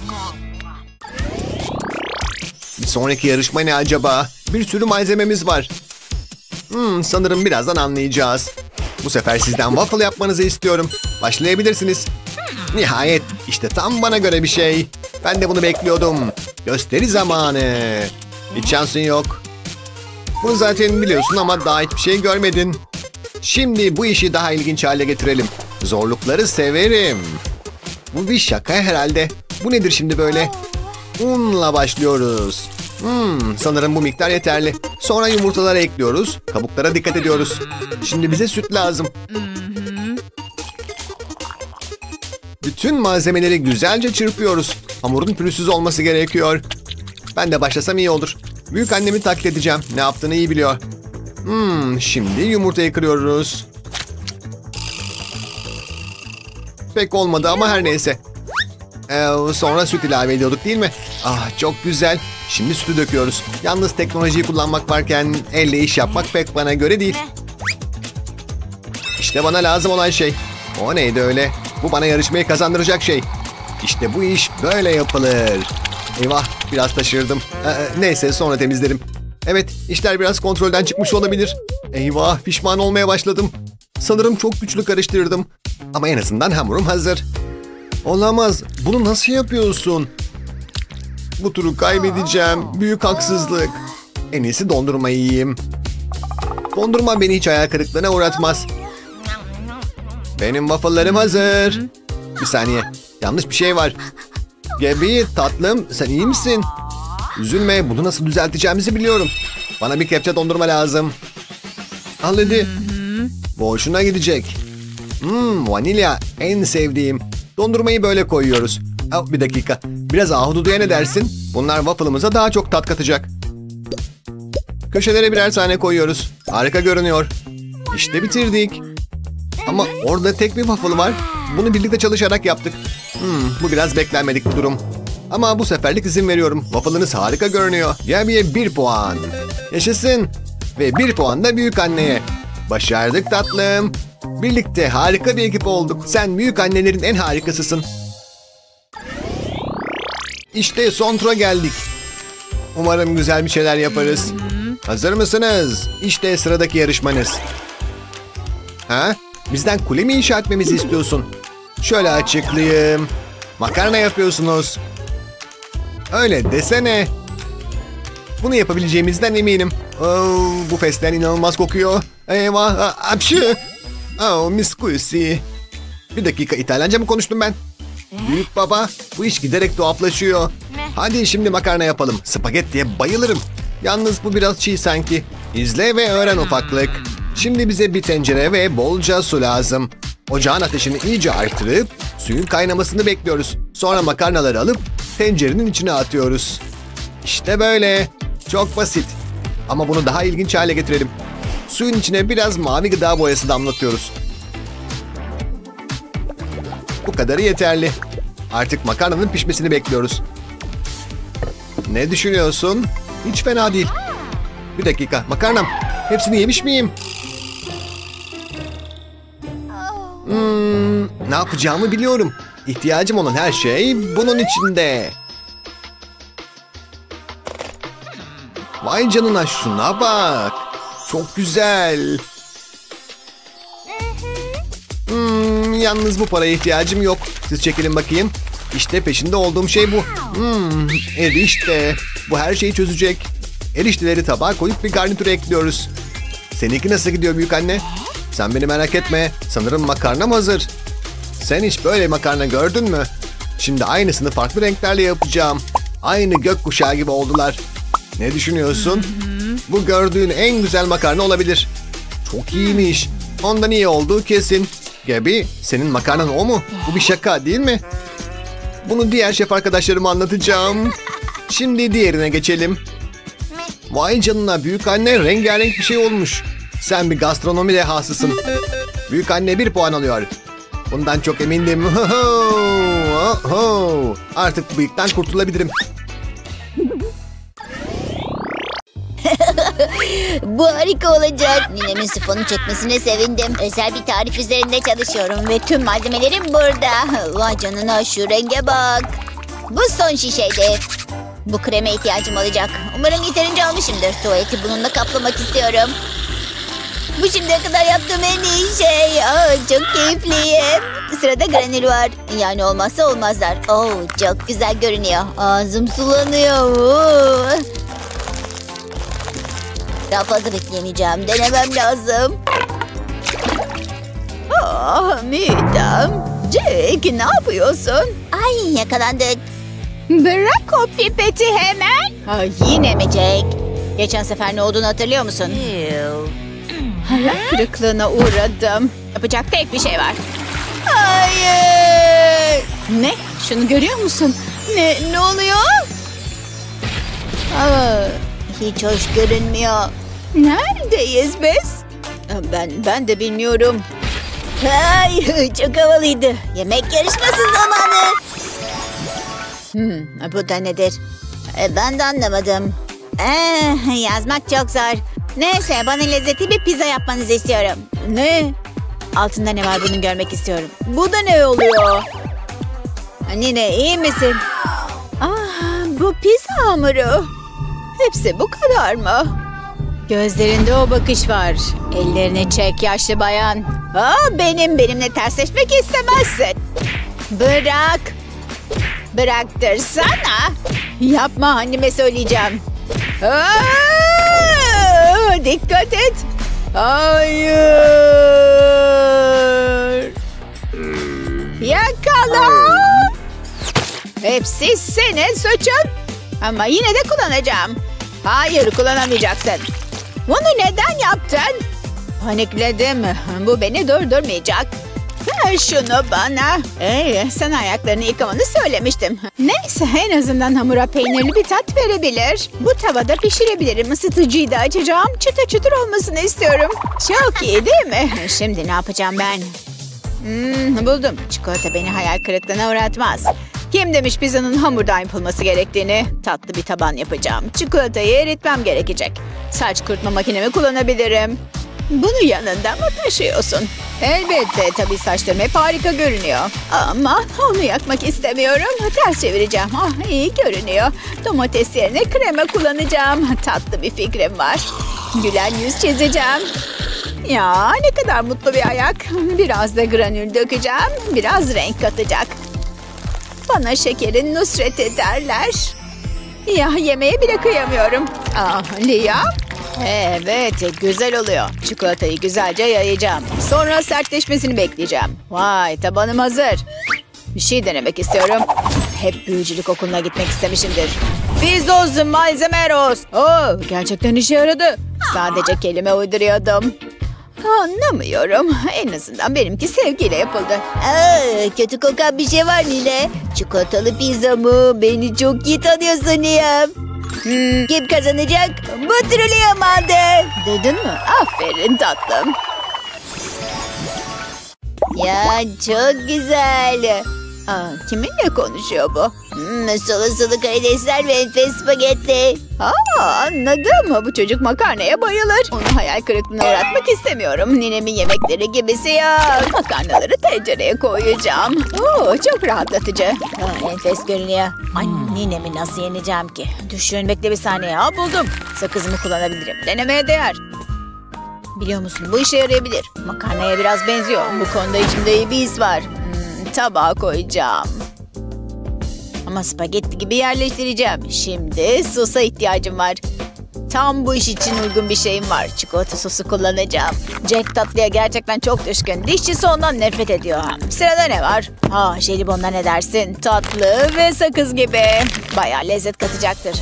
Speaker 4: Bir sonraki yarışma ne acaba? Bir sürü malzememiz var. Hmm, sanırım birazdan anlayacağız. Bu sefer sizden waffle yapmanızı istiyorum. Başlayabilirsiniz. Nihayet, işte tam bana göre bir şey. Ben de bunu bekliyordum. Gösteri zamanı. Hiç şansın yok. Bunu zaten biliyorsun ama daha hiçbir şey görmedin. Şimdi bu işi daha ilginç hale getirelim. Zorlukları severim. Bu bir şaka herhalde. Bu nedir şimdi böyle? Unla başlıyoruz. Hmm, sanırım bu miktar yeterli. Sonra yumurtaları ekliyoruz. Kabuklara dikkat ediyoruz. Şimdi bize süt lazım. Bütün malzemeleri güzelce çırpıyoruz. Hamurun pürüzsüz olması gerekiyor. Ben de başlasam iyi olur. Büyük annemi taklit edeceğim. Ne yaptığını iyi biliyor. Hmm, şimdi yumurtayı kırıyoruz. Pek olmadı ama her neyse. Ee, sonra süt ilave ediyorduk değil mi? Ah, çok güzel. Şimdi sütü döküyoruz. Yalnız teknolojiyi kullanmak varken elle iş yapmak pek bana göre değil. İşte bana lazım olan şey. O neydi öyle? Bu bana yarışmayı kazandıracak şey. İşte bu iş böyle yapılır. Eyvah, biraz taşırdım. Ee, neyse, sonra temizlerim. Evet, işler biraz kontrolden çıkmış olabilir. Eyvah, pişman olmaya başladım. Sanırım çok güçlü karıştırdım. Ama en azından hamurum hazır. Olamaz. Bunu nasıl yapıyorsun? Bu turu kaybedeceğim. Büyük haksızlık. En iyisi dondurma yiyeyim. Dondurma beni hiç hayal kırıklığına uğratmaz. Benim waffle'larım hazır. Bir saniye. Yanlış bir şey var. Gabi tatlım, sen iyi misin? Üzülme, bunu nasıl düzelteceğimizi biliyorum. Bana bir kepçe dondurma lazım. Al hadi. Bu hoşuna gidecek. Hmm, vanilya en sevdiğim. Dondurmayı böyle koyuyoruz. Oh, bir dakika. Biraz ahududuya ne dersin? Bunlar waffle'ımıza daha çok tat katacak. Köşelere birer tane koyuyoruz. Harika görünüyor. İşte bitirdik. Ama orada tek bir waffle var. Bunu birlikte çalışarak yaptık. Hmm, bu biraz beklenmedik bir durum. Ama bu seferlik izin veriyorum. Waffle'ınız harika görünüyor. Gabby'ye bir puan. Yaşasın. Ve bir puan da büyük anneye. Başardık tatlım. Birlikte harika bir ekip olduk. Sen büyük annelerin en harikasısın. İşte son tura geldik. Umarım güzel bir şeyler yaparız. Hazır mısınız? İşte sıradaki yarışmanız. Ha? Bizden kule mi inşa etmemizi istiyorsun? Şöyle açıklayayım. Makarna yapıyorsunuz. Öyle desene. Bunu yapabileceğimizden eminim. Oh, bu fesleğen inanılmaz kokuyor. Eyvah. Apşı. Oh, miskusi. Bir dakika, İtalyanca mı konuştum ben? Büyük baba, bu iş giderek tuhaflaşıyor. Hadi şimdi makarna yapalım. Spagettiye bayılırım. Yalnız bu biraz çiğ sanki. İzle ve öğren ufaklık. Şimdi bize bir tencere ve bolca su lazım. Ocağın ateşini iyice artırıp suyun kaynamasını bekliyoruz. Sonra makarnaları alıp tencerenin içine atıyoruz. İşte böyle. Çok basit. Ama bunu daha ilginç hale getirelim. Suyun içine biraz mavi gıda boyası damlatıyoruz. Bu kadarı yeterli. Artık makarnanın pişmesini bekliyoruz. Ne düşünüyorsun? Hiç fena değil. Bir dakika, makarnam. Hepsini yemiş miyim? Hmm, ne yapacağımı biliyorum. İhtiyacım olan her şey bunun içinde. Vay canına, şuna bak. Çok güzel. Hmm, yalnız bu paraya ihtiyacım yok. Siz çekilin bakayım. İşte peşinde olduğum şey bu. Hmm, erişte. Bu her şeyi çözecek. Erişteleri tabağa koyup bir garnitür ekliyoruz. Seninki nasıl gidiyor büyük anne? Sen beni merak etme. Sanırım makarnam hazır. Sen hiç böyle makarna gördün mü? Şimdi aynısını farklı renklerle yapacağım. Aynı gökkuşağı gibi oldular. Ne düşünüyorsun? Bu gördüğün en güzel makarna olabilir. Çok iyiymiş. Ondan iyi olduğu kesin. Gabby, senin makarnan o mu? Bu bir şaka değil mi? Bunu diğer şef arkadaşlarıma anlatacağım. Şimdi diğerine geçelim. Vay canına, büyük anne rengarenk bir şey olmuş. Sen bir gastronomi dehasısın. Büyük anne bir puan alıyor. Bundan çok emindim. Artık bu bıyıktan kurtulabilirim.
Speaker 1: Bu harika olacak. Ninemin sifonu çekmesine sevindim. Özel bir tarif üzerinde çalışıyorum ve tüm malzemelerim burada. Vay canına, şu renge bak. Bu son şişeydi. Bu kreme ihtiyacım olacak. Umarım yeterince almışımdır. Tuvaleti bununla kaplamak istiyorum. Bu şimdiye kadar yaptığım en iyi şey. Aa, çok keyifliyim. Sırada granül var. Yani olmazsa olmazlar. Oo, çok güzel görünüyor. Ağzım sulanıyor. Oo. Daha fazla bekleyemeyeceğim. Denemem lazım.
Speaker 3: Ah, midem. Jake, ne yapıyorsun?
Speaker 1: Ay, yakalandık.
Speaker 3: Bırak o pipeti hemen.
Speaker 1: Ha, yine mi Jake? Geçen sefer ne olduğunu hatırlıyor musun?
Speaker 3: Hayal kırıklığına uğradım.
Speaker 1: Yapacak tek bir şey var.
Speaker 3: Hayır.
Speaker 1: Ne? Şunu görüyor musun?
Speaker 3: Ne, ne oluyor?
Speaker 1: Aa, hiç hoş görünmüyor.
Speaker 3: Neredeyiz biz?
Speaker 1: Ben ben de bilmiyorum. Ay, çok havalıydı. Yemek yarışması zamanı. Hmm, bu da nedir? E, ben de anlamadım. Ee, yazmak çok zor. Neyse, bana lezzetli bir pizza yapmanızı istiyorum.
Speaker 3: Ne?
Speaker 1: Altında ne var bunu görmek istiyorum.
Speaker 3: Bu da ne oluyor?
Speaker 1: Nine, iyi misin?
Speaker 3: Ah, bu pizza hamuru. Hepsi bu kadar mı?
Speaker 1: Gözlerinde o bakış var. Ellerini çek yaşlı bayan.
Speaker 3: Aa, benim benimle tersleşmek istemezsin.
Speaker 1: Bırak.
Speaker 3: Bıraktırsana. Yapma, anneme söyleyeceğim. Aa, dikkat et. Hayır. Yakala. Hepsi senin suçun. Ama yine de kullanacağım. Hayır, kullanamayacaksın. Bunu neden yaptın? Panikledim. Bu beni durdurmayacak. Ver şunu bana. Ee, sen ayaklarını yıkamanı söylemiştim. Neyse, en azından hamura peynirli bir tat verebilir. Bu tavada pişirebilirim. Isıtıcıyı da açacağım. Çıtır çıtır olmasını istiyorum. Çok iyi değil mi? Şimdi ne yapacağım ben? Hmm, buldum. Çikolata beni hayal kırıklığına uğratmaz. Kim demiş pizzanın hamurdan yapılması gerektiğini? Tatlı bir taban yapacağım. Çikolatayı eritmem gerekecek. Saç kurutma makinemi kullanabilirim. Bunu yanında mı taşıyorsun? Elbette, tabii saçlarım hep harika görünüyor. Ama onu yakmak istemiyorum. Ters çevireceğim. Ah, iyi görünüyor. Domates yerine krema kullanacağım. Tatlı bir fikrim var. Gülen yüz çizeceğim. Ya, ne kadar mutlu bir ayak. Biraz da granül dökeceğim. Biraz renk katacak. Bana şekerin Nusret'i derler. Ya, yemeğe bile kıyamıyorum. Ah, Lia. Evet, güzel oluyor. Çikolatayı güzelce yayacağım. Sonra sertleşmesini bekleyeceğim. Vay, tabanım hazır. Bir şey denemek istiyorum. Hep büyücülük okuluna gitmek istemişimdir. Bizos malzemeros. Oo, gerçekten işe yaradı. Sadece kelime uyduruyordum. Anlamıyorum. En azından benimki sevgiyle yapıldı.
Speaker 5: Aa, kötü kokan bir şey var Nine. Çikolatalı pizza mı? Beni çok iyi tanıyorsun Liam. Hmm, kim kazanacak? Bu türlü Liam aldı.
Speaker 3: Duydun mu? Aferin tatlım.
Speaker 5: Ya çok güzel.
Speaker 3: Aa, kiminle konuşuyor bu?
Speaker 5: Hmm, sulu sulu karidesler ve enfes spagetti.
Speaker 3: Aa, anladım. Bu çocuk makarnaya bayılır. Onu hayal kırıklığına uğratmak istemiyorum. Ninemin yemekleri gibisi ya. Makarnaları tencereye koyacağım. Oo, çok rahatlatıcı.
Speaker 1: Aa, enfes görünüyor. Ay, ninemi nasıl yeneceğim ki? Düşün, bekle bir saniye. Ha, buldum. Sakızımı kullanabilirim.
Speaker 3: Denemeye değer. Biliyor musun, bu işe yarayabilir. Makarnaya biraz benziyor. Bu konuda içimde iyi bir his var. Hmm, tabağa koyacağım. Ama spagetti gibi yerleştireceğim. Şimdi sosa ihtiyacım var. Tam bu iş için uygun bir şeyim var. Çikolata sosu kullanacağım. Jack tatlıya gerçekten çok düşkün. Dişçisi ondan nefret ediyor. Sırada ne var? Ha, jelibonda ne dersin? Tatlı ve sakız gibi. Bayağı lezzet katacaktır.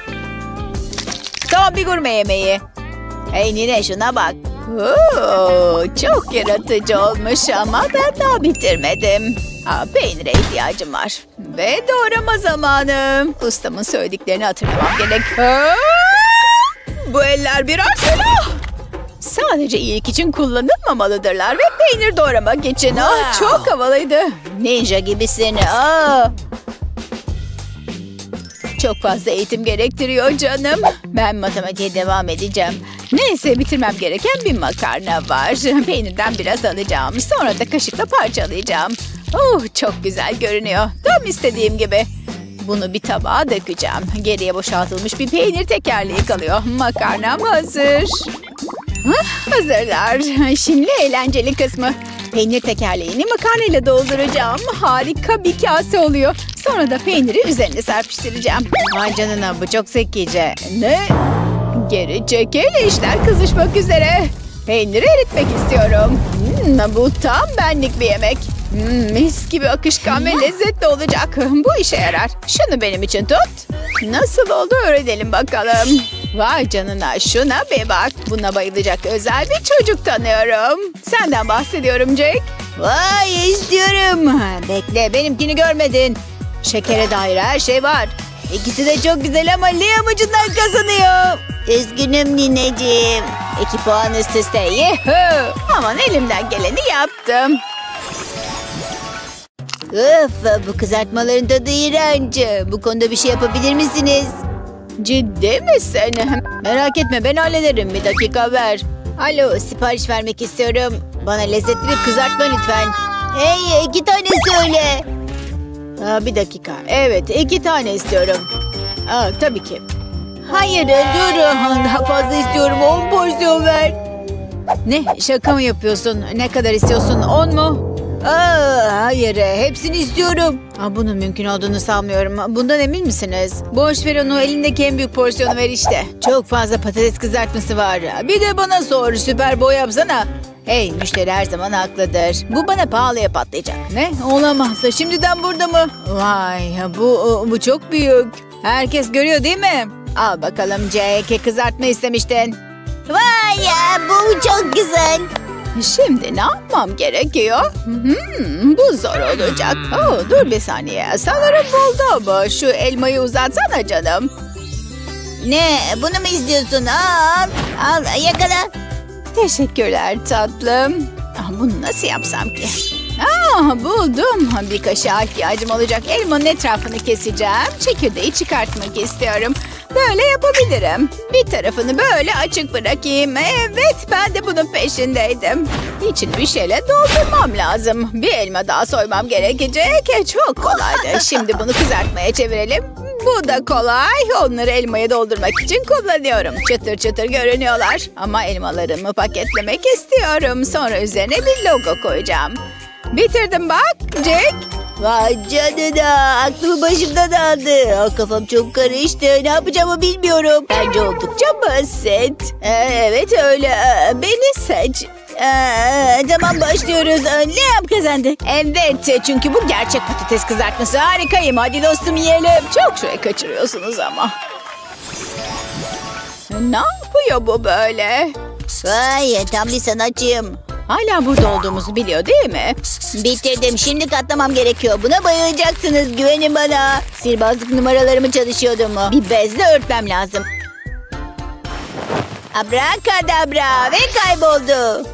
Speaker 3: Tam bir gurme yemeği. Hey Nine, şuna bak. Oo, çok yaratıcı olmuş ama ben daha bitirmedim. Aa, peynire ihtiyacım var. Ve doğrama zamanı. Ustamın söylediklerini hatırlamam gerek. Aa, bu eller birer silah. Sadece iyilik için kullanılmamalıdırlar ve peynir doğramak için. Aa, çok havalıydı. Ninja gibisin. Aa. Çok fazla eğitim gerektiriyor canım. Ben matematiğe devam edeceğim. Neyse, bitirmem gereken bir makarna var. Peynirden biraz alacağım. Sonra da kaşıkla parçalayacağım. Oh, çok güzel görünüyor. Tam istediğim gibi. Bunu bir tabağa dökeceğim. Geriye boşaltılmış bir peynir tekerleği kalıyor. Makarnam hazır. Ah, hazırlar. Şimdi eğlenceli kısmı. Peynir tekerleğini makarnayla dolduracağım. Harika bir kase oluyor. Sonra da peyniri üzerine serpiştireceğim. Vay canına, bu çok zekice. Ne? Geri çekil, işler kızışmak üzere. Peyniri eritmek istiyorum. Hmm, bu tam benlik bir yemek. Hmm, mis gibi akışkan ve lezzetli olacak. Bu işe yarar. Şunu benim için tut. Nasıl oldu öğrenelim bakalım. Vay canına, şuna bir bak. Buna bayılacak özel bir çocuk tanıyorum. Senden bahsediyorum Jack.
Speaker 5: Vay, istiyorum.
Speaker 3: Bekle, benimkini görmedin. Şekere dair her şey var.
Speaker 5: İkisi de çok güzel ama Liam ucundan kazanıyor. Üzgünüm Nineciğim.
Speaker 3: İki puan üst üste. Yuhu. Aman, elimden geleni yaptım.
Speaker 5: Öf, bu kızartmaların tadı iğrenç. Bu konuda bir şey yapabilir misiniz?
Speaker 3: Ciddi misin? Merak etme, ben hallederim. Bir dakika ver.
Speaker 5: Alo, sipariş vermek istiyorum. Bana lezzetli bir kızartma lütfen. Hey, iki tane söyle.
Speaker 3: Aa, bir dakika. Evet, iki tane istiyorum. Aa, tabii ki.
Speaker 5: Hayır, dur. Daha fazla istiyorum. On porsiyon ver.
Speaker 3: Ne? Şaka mı yapıyorsun? Ne kadar istiyorsun? On mu?
Speaker 5: Aa, hayır, hepsini istiyorum.
Speaker 3: Aa, bunun mümkün olduğunu sanmıyorum. Bundan emin misiniz? Boş ver onu. Elindeki en büyük porsiyonu ver işte. Çok fazla patates kızartması var. Bir de bana sor. Süper boy yapsana. Hey, müşteri her zaman haklıdır. Bu bana pahalıya patlayacak. Ne? Olamaz. Şimdiden burada mı? Vay, bu, bu çok büyük. Herkes görüyor değil mi? Al bakalım Jack. Kızartma istemiştin.
Speaker 5: Vay ya, bu çok güzel.
Speaker 3: Şimdi ne yapmam gerekiyor? Hmm, bu zor olacak. Oh, dur bir saniye. Sanırım buldum. Şu elmayı uzatsana canım.
Speaker 5: Ne? Bunu mu istiyorsun? Al, al yakala.
Speaker 3: Teşekkürler tatlım. Ah, bunu nasıl yapsam ki? Ah, buldum. Bir kaşığa ihtiyacım olacak. Elmanın etrafını keseceğim. Çekirdeği çıkartmak istiyorum. Böyle yapabilirim. Bir tarafını böyle açık bırakayım. Evet, ben de bunun peşindeydim. İçini bir şeyle doldurmam lazım. Bir elma daha soymam gerekecek. Çok kolaydı. Şimdi bunu kızartmaya çevirelim. Bu da kolay. Onları elmaya doldurmak için kullanıyorum. Çıtır çıtır görünüyorlar. Ama elmalarımı paketlemek istiyorum. Sonra üzerine bir logo koyacağım. Bitirdim bak Jack.
Speaker 5: Vay canına, aklımı başımdan aldı. Ah, kafam çok karıştı. Ne yapacağımı bilmiyorum.
Speaker 3: Bence oldukça basit. Ee, evet öyle. Ee, Beni seç.
Speaker 5: Ee, tamam başlıyoruz. Ee, Liam kazandı.
Speaker 3: Evet, çünkü bu gerçek patates kızartması. Harikayım. Hadi dostum yiyelim. Çok şey kaçırıyorsunuz ama. Ne yapıyor bu böyle?
Speaker 5: Vay, tam bir sanatçıyım.
Speaker 3: Hala burada olduğumuzu biliyor değil mi?
Speaker 5: Bitirdim. Şimdi katlamam gerekiyor. Buna bayılacaksınız. Güvenin bana. Sihirbazlık numaralarımı çalışıyordum. Bir bezle örtmem lazım. Abrakadabra ve kayboldu.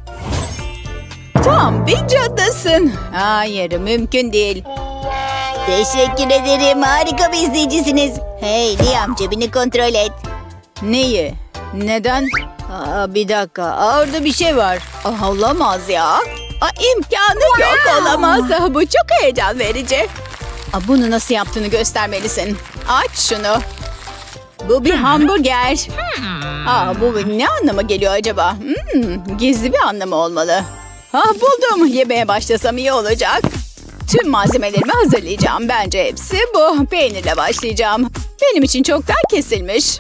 Speaker 3: Tam bir cadısın. Hayır, mümkün değil.
Speaker 5: Teşekkür ederim. Harika bir izleyicisiniz. Hey Liam, cebini kontrol et.
Speaker 3: Neyi? Neden? Aa, bir dakika. Aa, orada bir şey var. Aa, olamaz ya. Aa, imkanı yok, olamaz. Aa, bu çok heyecan verici. Aa, bunu nasıl yaptığını göstermelisin. Aç şunu. Bu bir hamburger. Aa, bu ne anlama geliyor acaba? Hmm, gizli bir anlamı olmalı. Ah, buldum. Yemeye başlasam iyi olacak. Tüm malzemelerimi hazırlayacağım. Bence hepsi bu. Peynirle başlayacağım. Benim için çoktan kesilmiş.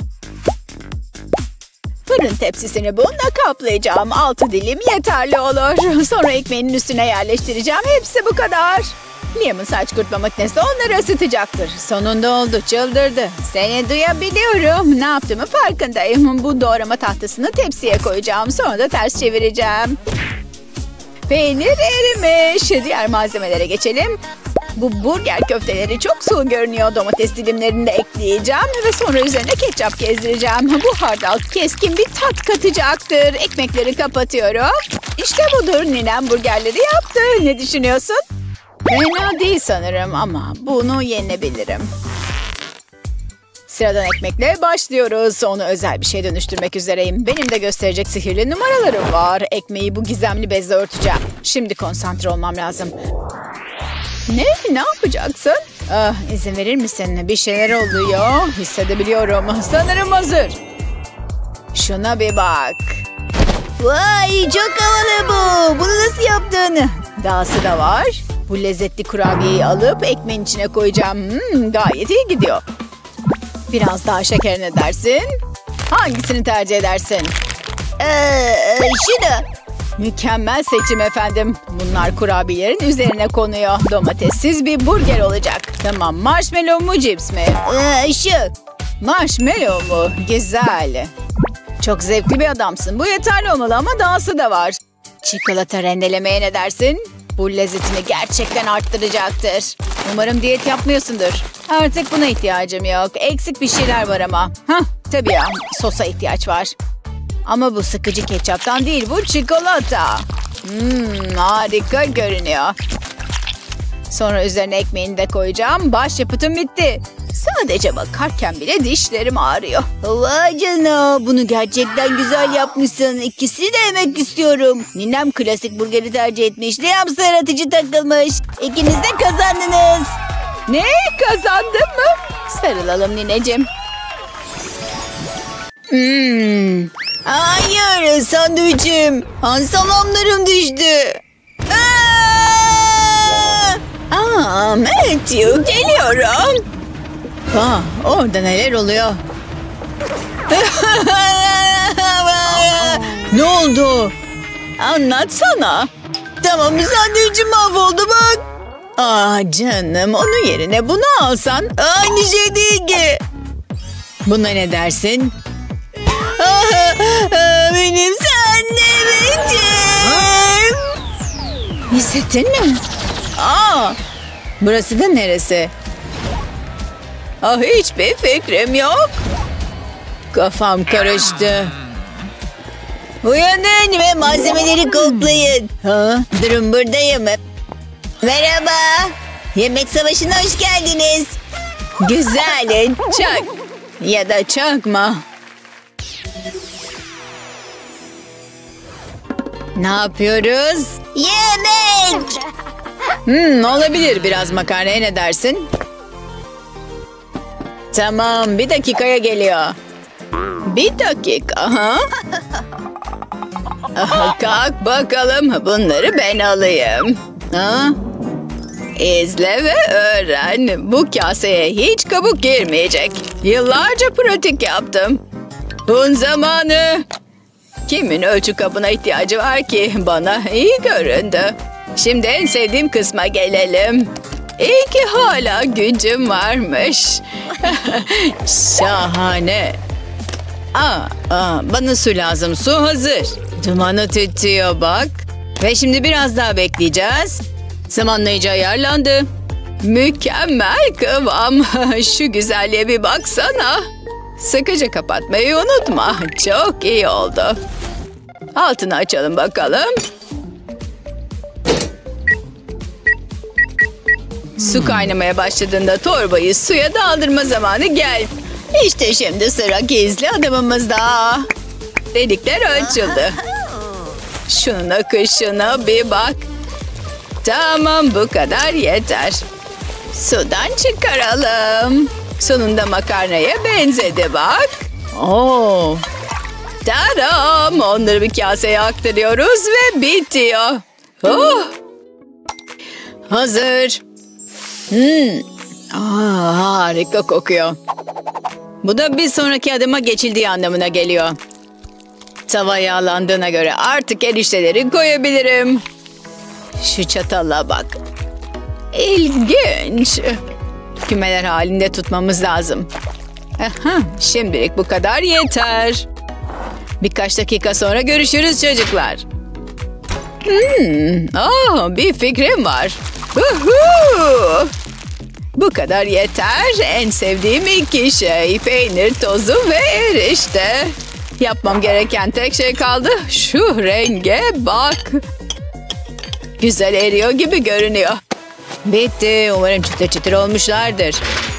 Speaker 3: Fırın tepsisini bununla kaplayacağım. Altı dilim yeterli olur. Sonra ekmeğinin üstüne yerleştireceğim. Hepsi bu kadar. Liam'ın saç kurutma makinesi onları ısıtacaktır. Sonunda oldu, çıldırdı. Seni duyabiliyorum. Ne yaptığımı farkındayım. Bu doğrama tahtasını tepsiye koyacağım. Sonra da ters çevireceğim. Peynir erimiş. Diğer malzemelere geçelim. Bu burger köfteleri çok sulu görünüyor. Domates dilimlerini de ekleyeceğim. Ve sonra üzerine ketçap gezdireceğim. Bu hardal keskin bir tat katacaktır. Ekmekleri kapatıyorum. İşte budur. Ninem burgerleri yaptı. Ne düşünüyorsun? Fena değil sanırım ama bunu yenebilirim. Sıradan ekmekle başlıyoruz. Onu özel bir şeye dönüştürmek üzereyim. Benim de gösterecek sihirli numaralarım var. Ekmeği bu gizemli bezle örteceğim. Şimdi konsantre olmam lazım. Ne? Ne yapacaksın? Ah, izin verir misin? Bir şeyler oluyor. Hissedebiliyorum. Sanırım hazır. Şuna bir bak.
Speaker 5: Vay, çok havalı bu. Bunu nasıl yaptın?
Speaker 3: Dahası da var. Bu lezzetli kurabiyeyi alıp ekmeğin içine koyacağım. Hmm, gayet iyi gidiyor. Biraz daha şeker ne dersin? Hangisini tercih edersin?
Speaker 5: Ee, şunu.
Speaker 3: Mükemmel seçim efendim. Bunlar kurabiyelerin üzerine konuyor. Domatessiz bir burger olacak. Tamam, marshmallow mu cips mi?
Speaker 5: Ee, şu.
Speaker 3: Marshmallow mu? Güzel. Çok zevkli bir adamsın. Bu yeterli olmalı ama dahası da var. Çikolata rendelemeye ne dersin? Bu lezzetini gerçekten arttıracaktır. Umarım diyet yapmıyorsundur. Artık buna ihtiyacım yok. Eksik bir şeyler var ama. Hah, tabii ya. Sosa ihtiyaç var. Ama bu sıkıcı ketçaptan değil. Bu çikolata. Hmm, harika görünüyor. Sonra üzerine ekmeğini de koyacağım. Başyapıtım bitti. Sadece bakarken bile dişlerim ağrıyor.
Speaker 5: Vay canına, bunu gerçekten güzel yapmışsın. İkisini de yemek istiyorum. Ninem klasik burgeri tercih etmiş. Liam yaratıcı takılmış. İkiniz de kazandınız.
Speaker 3: Ne? Kazandın mı? Sarılalım nineciğim.
Speaker 5: Hmm. Hayır, sandviçim. Salamlarım düştü. Aa!
Speaker 3: Aa, Matthew, geliyorum. Aa, orada neler oluyor? Ne oldu? Anlatsana.
Speaker 5: Tamam, sandviçim mahvoldu bak.
Speaker 3: Aa canım, onun yerine bunu alsan.
Speaker 5: Aynı şey değil ki.
Speaker 3: Buna ne dersin?
Speaker 5: Aa, Benim sandviçim.
Speaker 3: Hissettin mi? Aa, burası da neresi? Ah, hiçbir fikrim yok. Kafam karıştı.
Speaker 5: Uyanın ve malzemeleri koklayın. Ha, durun buradayım. Merhaba. Yemek savaşına hoş geldiniz.
Speaker 3: Güzel, çak. Ya da çakma. Ne yapıyoruz?
Speaker 5: Yemek.
Speaker 3: Hmm, olabilir, biraz makarnaya ne dersin? Tamam, bir dakikaya geliyor. Bir dakika, ha? Aha, kalk bakalım, bunları ben alayım. Ha? İzle ve öğren. Bu kaseye hiç kabuk girmeyecek. Yıllarca pratik yaptım. Un zamanı. Kimin ölçü kabına ihtiyacı var ki? Bana iyi göründü. Şimdi en sevdiğim kısma gelelim. İyi ki hala gücüm varmış. Şahane. Aa, aa, bana su lazım. Su hazır. Dumanı tütüyor bak. Ve şimdi biraz daha bekleyeceğiz. Zamanlayıcı ayarlandı. Mükemmel kıvam. Şu güzelliğe bir baksana. Sıkıca kapatmayı unutma. Çok iyi oldu. Altını açalım bakalım. Su kaynamaya başladığında torbayı suya daldırma zamanı gel. İşte şimdi sıra gizli adımımızda. Delikler ölçüldü. Şunun akışına bir bak. Tamam, bu kadar yeter. Sudan çıkaralım. Sonunda makarnaya benzedi bak. Oo. Tadam! Onları bir kaseye aktarıyoruz ve bitiyor. Oh. Hazır. Hmm. Aa, harika kokuyor. Bu da bir sonraki adıma geçildiği anlamına geliyor. Tava yağlandığına göre artık erişteleri koyabilirim. Şu çatalla bak. İlginç. Kümeler halinde tutmamız lazım. Aha, şimdilik bu kadar yeter. Birkaç dakika sonra görüşürüz çocuklar. Hmm, oh, bir fikrim var. Uhu! Bu kadar yeter. En sevdiğim iki şey. Peynir tozu ve erişte. Yapmam gereken tek şey kaldı. Şu renge bak. Güzel eriyor gibi görünüyor. Bitti. Umarım çıtır çıtır olmuşlardır.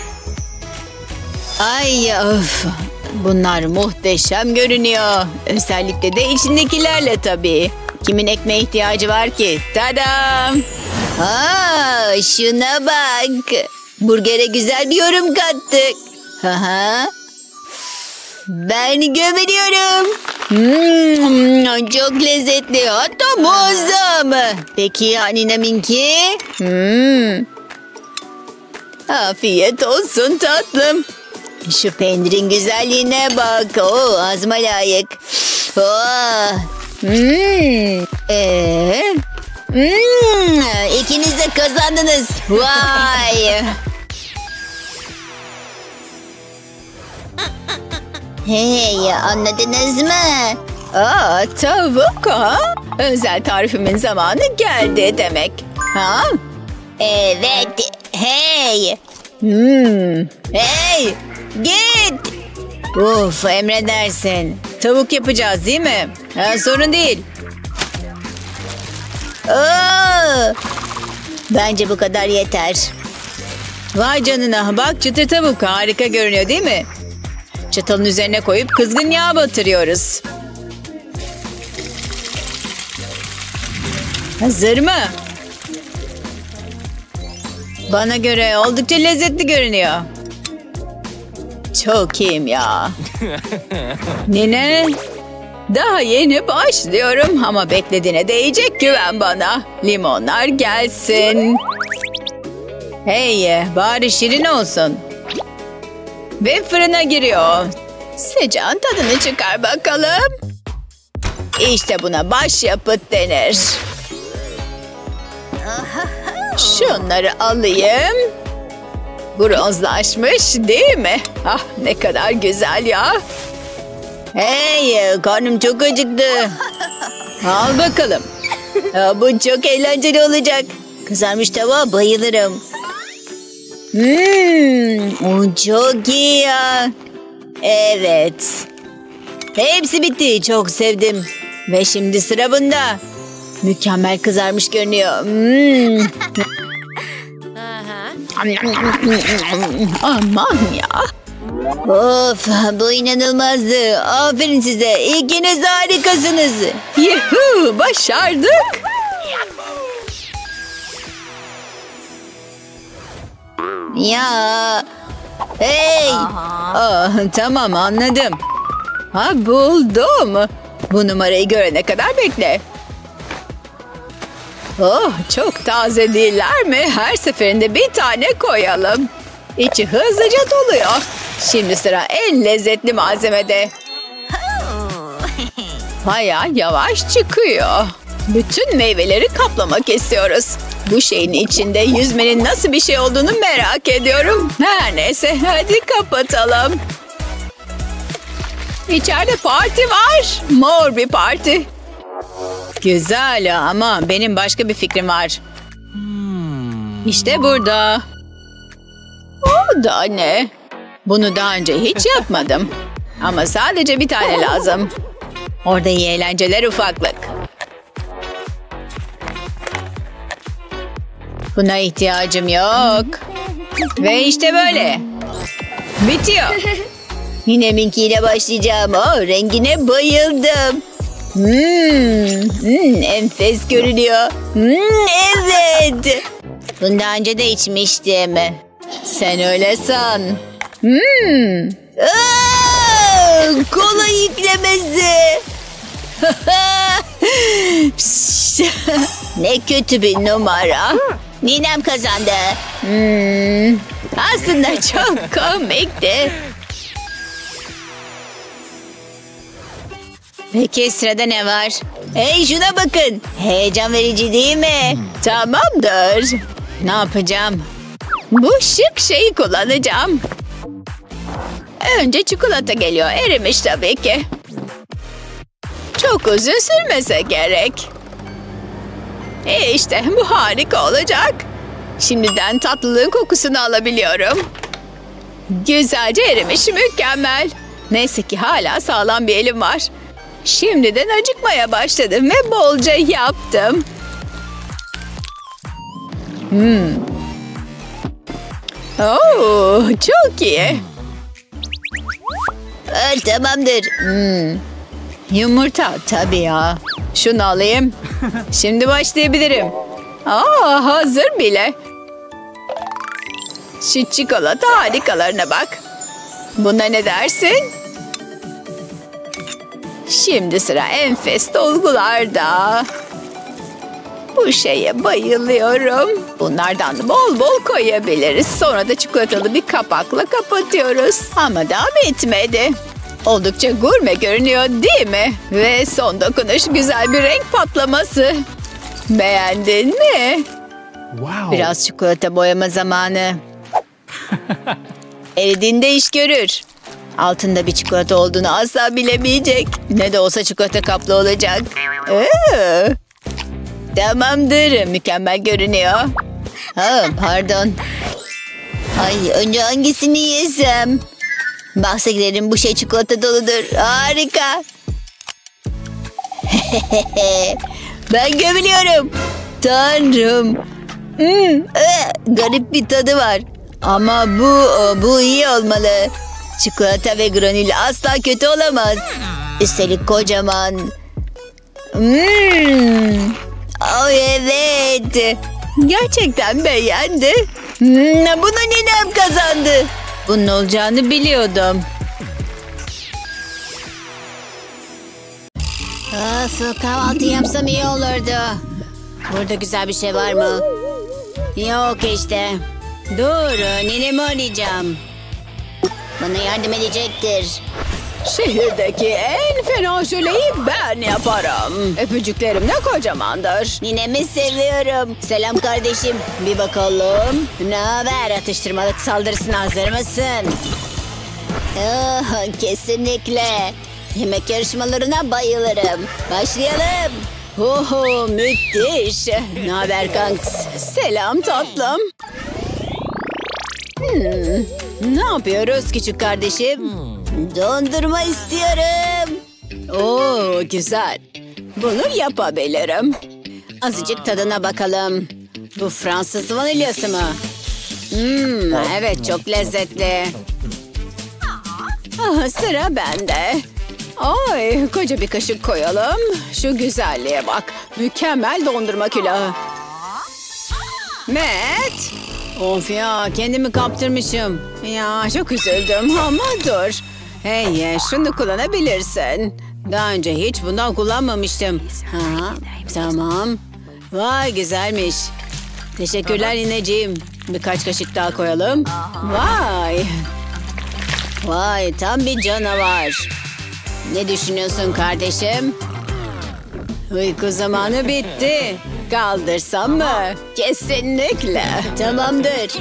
Speaker 3: Ay of. Bunlar muhteşem görünüyor. Özellikle de içindekilerle tabii. Kimin ekmeğe ihtiyacı var ki? Tadam!
Speaker 5: Aa, şuna bak. Burgere güzel bir yorum kattık. Aha. Ben gömülüyorum. Hmm, çok lezzetli. Hatta muazzam. Peki ya Ninem'inki?
Speaker 3: Hmm. Afiyet olsun tatlım.
Speaker 5: Şu peynirin güzelliğine bak. Oo, ağzıma layık. Oh. Hmm. Ee? Hmm. İkiniz de kazandınız. Vay. Hey, anladınız mı?
Speaker 3: Aa, tavuk ha? Özel tarifimin zamanı geldi demek. Ha?
Speaker 5: Evet. Hey.
Speaker 3: Hmm.
Speaker 5: Hey. Git.
Speaker 3: Uf, emredersin. Tavuk yapacağız değil mi? Ha, sorun değil.
Speaker 5: Oo. Bence bu kadar yeter.
Speaker 3: Vay canına, bak çıtır tavuk harika görünüyor değil mi? Çatalın üzerine koyup kızgın yağ batırıyoruz. Hazır mı? Bana göre oldukça lezzetli görünüyor. Çok iyiyim ya. Nine, daha yeni başlıyorum ama beklediğine değecek, güven bana. Limonlar gelsin. Hey, bari şirin olsun. Ve fırına giriyor. Sıcağın tadını çıkar bakalım. İşte buna başyapıt denir. Şunları alayım. Bronzlaşmış değil mi? Ah, ne kadar güzel ya.
Speaker 5: Hey, karnım çok acıktı. Al bakalım. Ya, bu çok eğlenceli olacak. Kızarmış tavuğa bayılırım. Hmm, o çok iyi ya. Evet. Hepsi bitti. Çok sevdim. Ve şimdi sıra bunda. Mükemmel kızarmış görünüyor. Hmm.
Speaker 3: Aman ya.
Speaker 5: Of, bu inanılmazdı. Aferin size. İkiniz de harikasınız.
Speaker 3: Yuhu, başardık.
Speaker 5: Ya. Hey.
Speaker 3: Ah, tamam anladım. Ha, buldum. Bu numarayı görene kadar bekle. Oh, çok taze değiller mi? Her seferinde bir tane koyalım. İçi hızlıca doluyor. Şimdi sıra en lezzetli malzemede. Bayağı yavaş çıkıyor. Bütün meyveleri kaplamak istiyoruz. Bu şeyin içinde yüzmenin nasıl bir şey olduğunu merak ediyorum. Her neyse, hadi kapatalım. İçeride parti var. Mor bir parti. Güzel ama benim başka bir fikrim var. İşte burada. O da ne? Bunu daha önce hiç yapmadım. Ama sadece bir tane lazım. Orada iyi eğlenceler ufaklık. Buna ihtiyacım yok. Ve işte böyle. Bitiyor.
Speaker 5: Yine minkiyle başlayacağım. Oh, rengine bayıldım. Hmm, hmm, enfes görünüyor. Hmm, evet. Bunu daha önce de içmiştim.
Speaker 3: Sen öyle san.
Speaker 5: Hmm. Aa, kola yüklemesi. Pişt. Ne kötü bir numara. Ninem kazandı.
Speaker 3: Hmm, aslında çok komikti.
Speaker 5: Peki sırada ne var? Hey, şuna bakın. Heyecan verici değil mi?
Speaker 3: Tamamdır. Ne yapacağım? Bu şık şeyi kullanacağım. Önce çikolata geliyor. Erimiş tabii ki. Çok uzun sürmese gerek. E işte bu harika olacak. Şimdiden tatlılığın kokusunu alabiliyorum. Güzelce erimiş, mükemmel. Neyse ki hala sağlam bir elim var. Şimdiden acıkmaya başladım ve bolca yaptım. Hmm. Oo, çok iyi.
Speaker 5: Aa, tamamdır.
Speaker 3: Hmm. Yumurta tabii ya. Şunu alayım. Şimdi başlayabilirim. Aa, hazır bile. Şu çikolata harikalarına bak. Buna ne dersin? Şimdi sıra enfes dolgularda. Bu şeye bayılıyorum. Bunlardan bol bol koyabiliriz. Sonra da çikolatalı bir kapakla kapatıyoruz. Ama daha bitmedi. Oldukça gurme görünüyor değil mi? Ve son dokunuş güzel bir renk patlaması. Beğendin mi?
Speaker 6: Wow.
Speaker 3: Biraz çikolata boyama zamanı. Eridiğinde iş görür. Altında bir çikolata olduğunu asla bilemeyecek. Ne de olsa çikolata kaplı olacak. Ee, tamamdır. Mükemmel görünüyor.
Speaker 5: Ha, pardon. Ay, önce hangisini yesem? Bahse girerim, bu şey çikolata doludur. Harika. Ben gömülüyorum. Tanrım. Hmm, e, garip bir tadı var. Ama bu bu iyi olmalı. Çikolata ve granül asla kötü olamaz. Üstelik kocaman. Hmm. Oh evet.
Speaker 3: Gerçekten beğendi.
Speaker 5: Hmm, bunu ninem kazandı.
Speaker 3: Bunun olacağını biliyordum.
Speaker 5: Of, kahvaltı yapsam iyi olurdu. Burada güzel bir şey var mı? Yok işte. Dur, ninemi arayacağım. Bana yardım edecektir.
Speaker 3: Şehirdeki en fena jöleyi ben yaparım. Öpücüklerim de kocamandır.
Speaker 5: Ninemi seviyorum. Selam kardeşim. Bir bakalım. Ne haber? Atıştırmalık saldırısına hazır mısın? Oh, kesinlikle. Yemek yarışmalarına bayılırım. Başlayalım. Oho, müthiş. Ne haber kanks?
Speaker 3: Selam tatlım.
Speaker 5: Hmm, ne yapıyoruz küçük kardeşim? Dondurma istiyorum.
Speaker 3: Oo, güzel. Bunu yapabilirim.
Speaker 5: Azıcık tadına bakalım. Bu Fransız vanilyası mı? Hmm, evet çok lezzetli.
Speaker 3: Ah, sıra bende. Ay, koca bir kaşık koyalım. Şu güzelliğe bak. Mükemmel dondurma külahı. Matt. Of ya, kendimi kaptırmışım. Ya çok üzüldüm ama dur. Hey, şunu kullanabilirsin. Daha önce hiç bundan kullanmamıştım. Ha, tamam. Vay güzelmiş. Teşekkürler nineciğim. Birkaç kaşık daha koyalım. Vay.
Speaker 5: Vay tam bir canavar. Ne düşünüyorsun kardeşim?
Speaker 3: Uyku zamanı bitti. Kaldırsam mı? Kesinlikle.
Speaker 5: Tamamdır.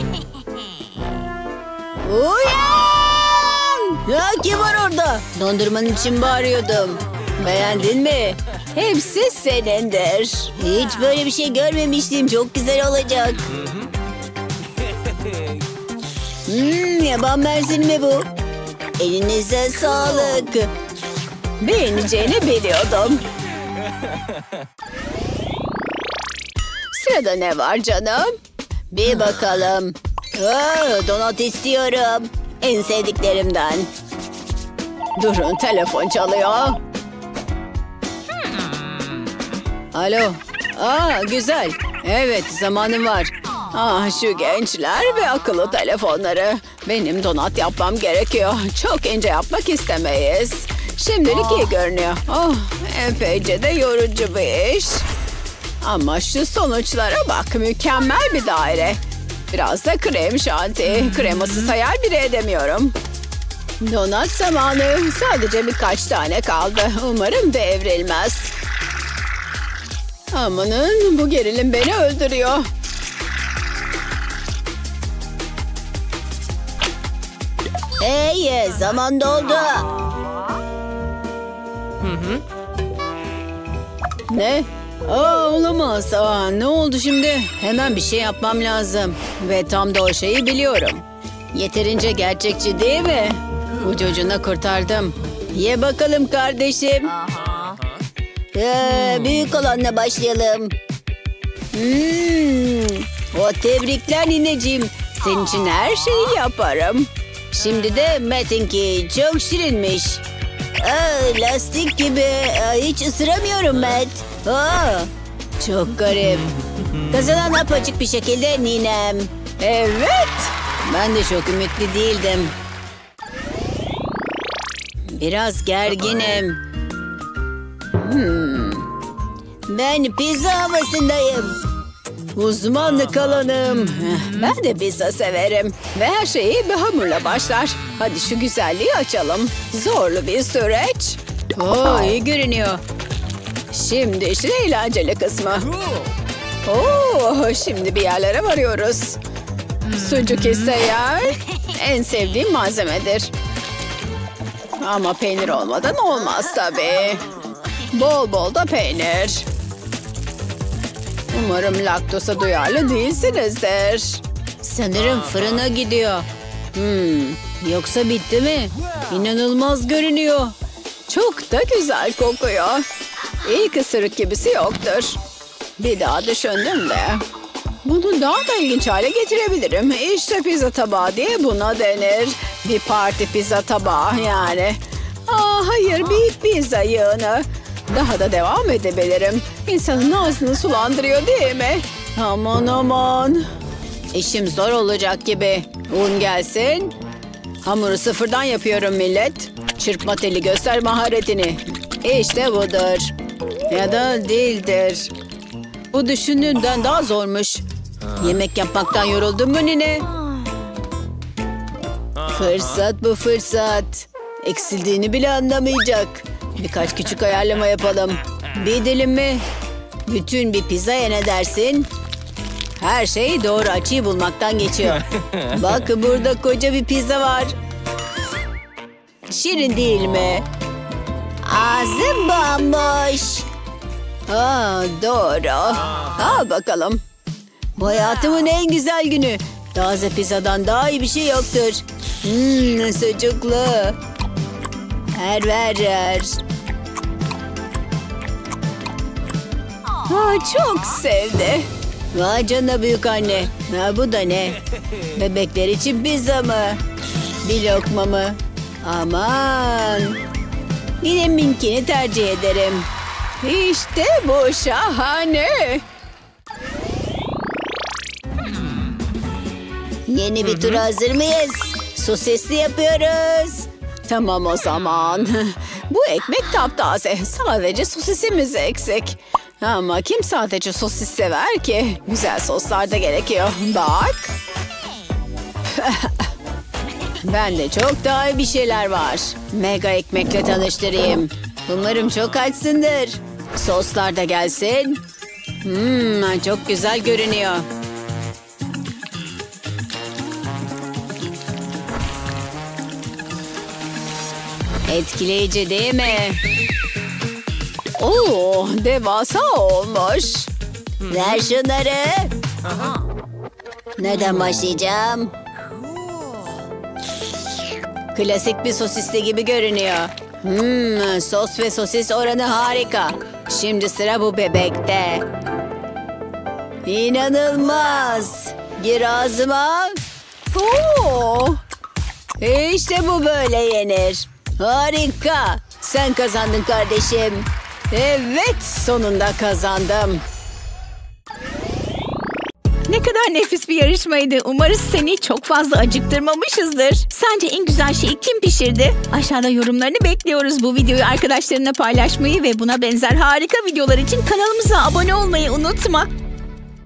Speaker 5: Uyan! Ya kim var orada? Dondurmanın için bağırıyordum. Beğendin mi?
Speaker 3: Hepsi senindir.
Speaker 5: Hiç böyle bir şey görmemiştim. Çok güzel olacak. Hmm, yaban mersini mi bu? Elinize sağlık.
Speaker 3: Beğeneceğini biliyordum. Sırada ne var canım?
Speaker 5: Bir bakalım. Oo, donut istiyorum. En sevdiklerimden.
Speaker 3: Durun, telefon çalıyor. Alo. Aa, güzel. Evet, zamanım var. Ah, şu gençler ve akıllı telefonları. Benim donat yapmam gerekiyor. Çok ince yapmak istemeyiz. Şimdilik iyi görünüyor. Oh, epeyce de yorucu bir iş. Ama şu sonuçlara bak, mükemmel bir daire. Biraz da krem şanti. Kremasız hayal bile edemiyorum. Donat zamanı. Sadece birkaç tane kaldı. Umarım devrilmez. Amanın, bu gerilim beni öldürüyor.
Speaker 5: Hey, zaman doldu.
Speaker 3: Ne? Aa, olamaz. Aa, ne oldu şimdi? Hemen bir şey yapmam lazım. Ve tam da o şeyi biliyorum. Yeterince gerçekçi değil mi? Ucu ucuna kurtardım. Ye bakalım kardeşim.
Speaker 5: Ee, büyük olanla başlayalım.
Speaker 3: Hmm. O tebrikler nineciğim. Senin için her şeyi yaparım.
Speaker 5: Şimdi de Matt'inki çok şirinmiş. Aa, lastik gibi. Aa, hiç ısıramıyorum Matt. Aa, çok garip. Kazanan apaçık bir şekilde ninem.
Speaker 3: Evet.
Speaker 5: Ben de çok ümitli değildim. Biraz gerginim. Hmm. Ben pizza havasındayım.
Speaker 3: Uzmanlık alanım. Ben de pizza severim. Ve her şeyi bir hamurla başlar. Hadi şu güzelliği açalım. Zorlu bir süreç. Oo, iyi görünüyor. Şimdi işin eğlenceli kısmı. Oo, şimdi bir yerlere varıyoruz. Sucuk ise yer. En sevdiğim malzemedir. Ama peynir olmadan olmaz tabii. Bol bol da peynir. Umarım laktoza duyarlı değilsinizdir.
Speaker 5: Sanırım fırına gidiyor.
Speaker 3: Hmm, yoksa bitti mi? İnanılmaz görünüyor. Çok da güzel kokuyor. İlk ısırık gibisi yoktur. Bir daha düşündüm de. Bunu daha da ilginç hale getirebilirim. İşte pizza tabağı diye buna denir. Bir parti pizza tabağı yani. Aa, hayır, bir pizza yığını. Daha da devam edebilirim. İnsanın ağzını sulandırıyor değil mi? Aman aman. İşim zor olacak gibi. Un gelsin. Hamuru sıfırdan yapıyorum millet. Çırpma teli göster maharetini. İşte budur. Ya da değildir. Bu düşündüğünden daha zormuş. Yemek yapmaktan yoruldun mu nine? Fırsat bu fırsat. Eksildiğini bile anlamayacak. Birkaç küçük ayarlama yapalım. Bir dilim mi? Bütün bir pizzaya ne dersin? Her şey doğru açıyı bulmaktan geçiyor. Bak burada koca bir pizza var. Şirin değil mi?
Speaker 5: Ağzım bomboş.
Speaker 3: Aa, doğru. Al bakalım. Bu hayatımın en güzel günü. Taze pizzadan daha iyi bir şey yoktur. Hmm, sucuklu. Her verir. Aa, çok sevdi. Vay canına büyük anne. Ha, bu da ne? Bebekler için pizza mı? Bir lokma mı? Aman. Yine minkini tercih ederim. İşte bu şahane.
Speaker 5: Yeni bir tur hazır mıyız? Sosisli yapıyoruz.
Speaker 3: Tamam o zaman. Bu ekmek taptaze. Sadece sosisimiz eksik. Ama kim sadece sosis sever ki? Güzel soslar da gerekiyor. Bak. Bende çok daha iyi bir şeyler var. Mega ekmekle tanıştırayım. Umarım çok açsındır. Soslar da gelsin. Hmm, çok güzel görünüyor. Etkileyici değil mi? Oo, devasa olmuş.
Speaker 5: Ver şunları. Nereden başlayacağım?
Speaker 3: Klasik bir sosisli gibi görünüyor. Hmm, sos ve sosis oranı harika. Şimdi sıra bu bebekte. İnanılmaz. Gir ağzıma. Oo. İşte bu böyle yenir. Harika. Sen kazandın kardeşim. Evet, sonunda kazandım.
Speaker 2: Ne kadar nefis bir yarışmaydı. Umarız seni çok fazla acıktırmamışızdır. Sence en güzel şeyi kim pişirdi? Aşağıda yorumlarını bekliyoruz. Bu videoyu arkadaşlarına paylaşmayı ve buna benzer harika videolar için kanalımıza abone olmayı unutma.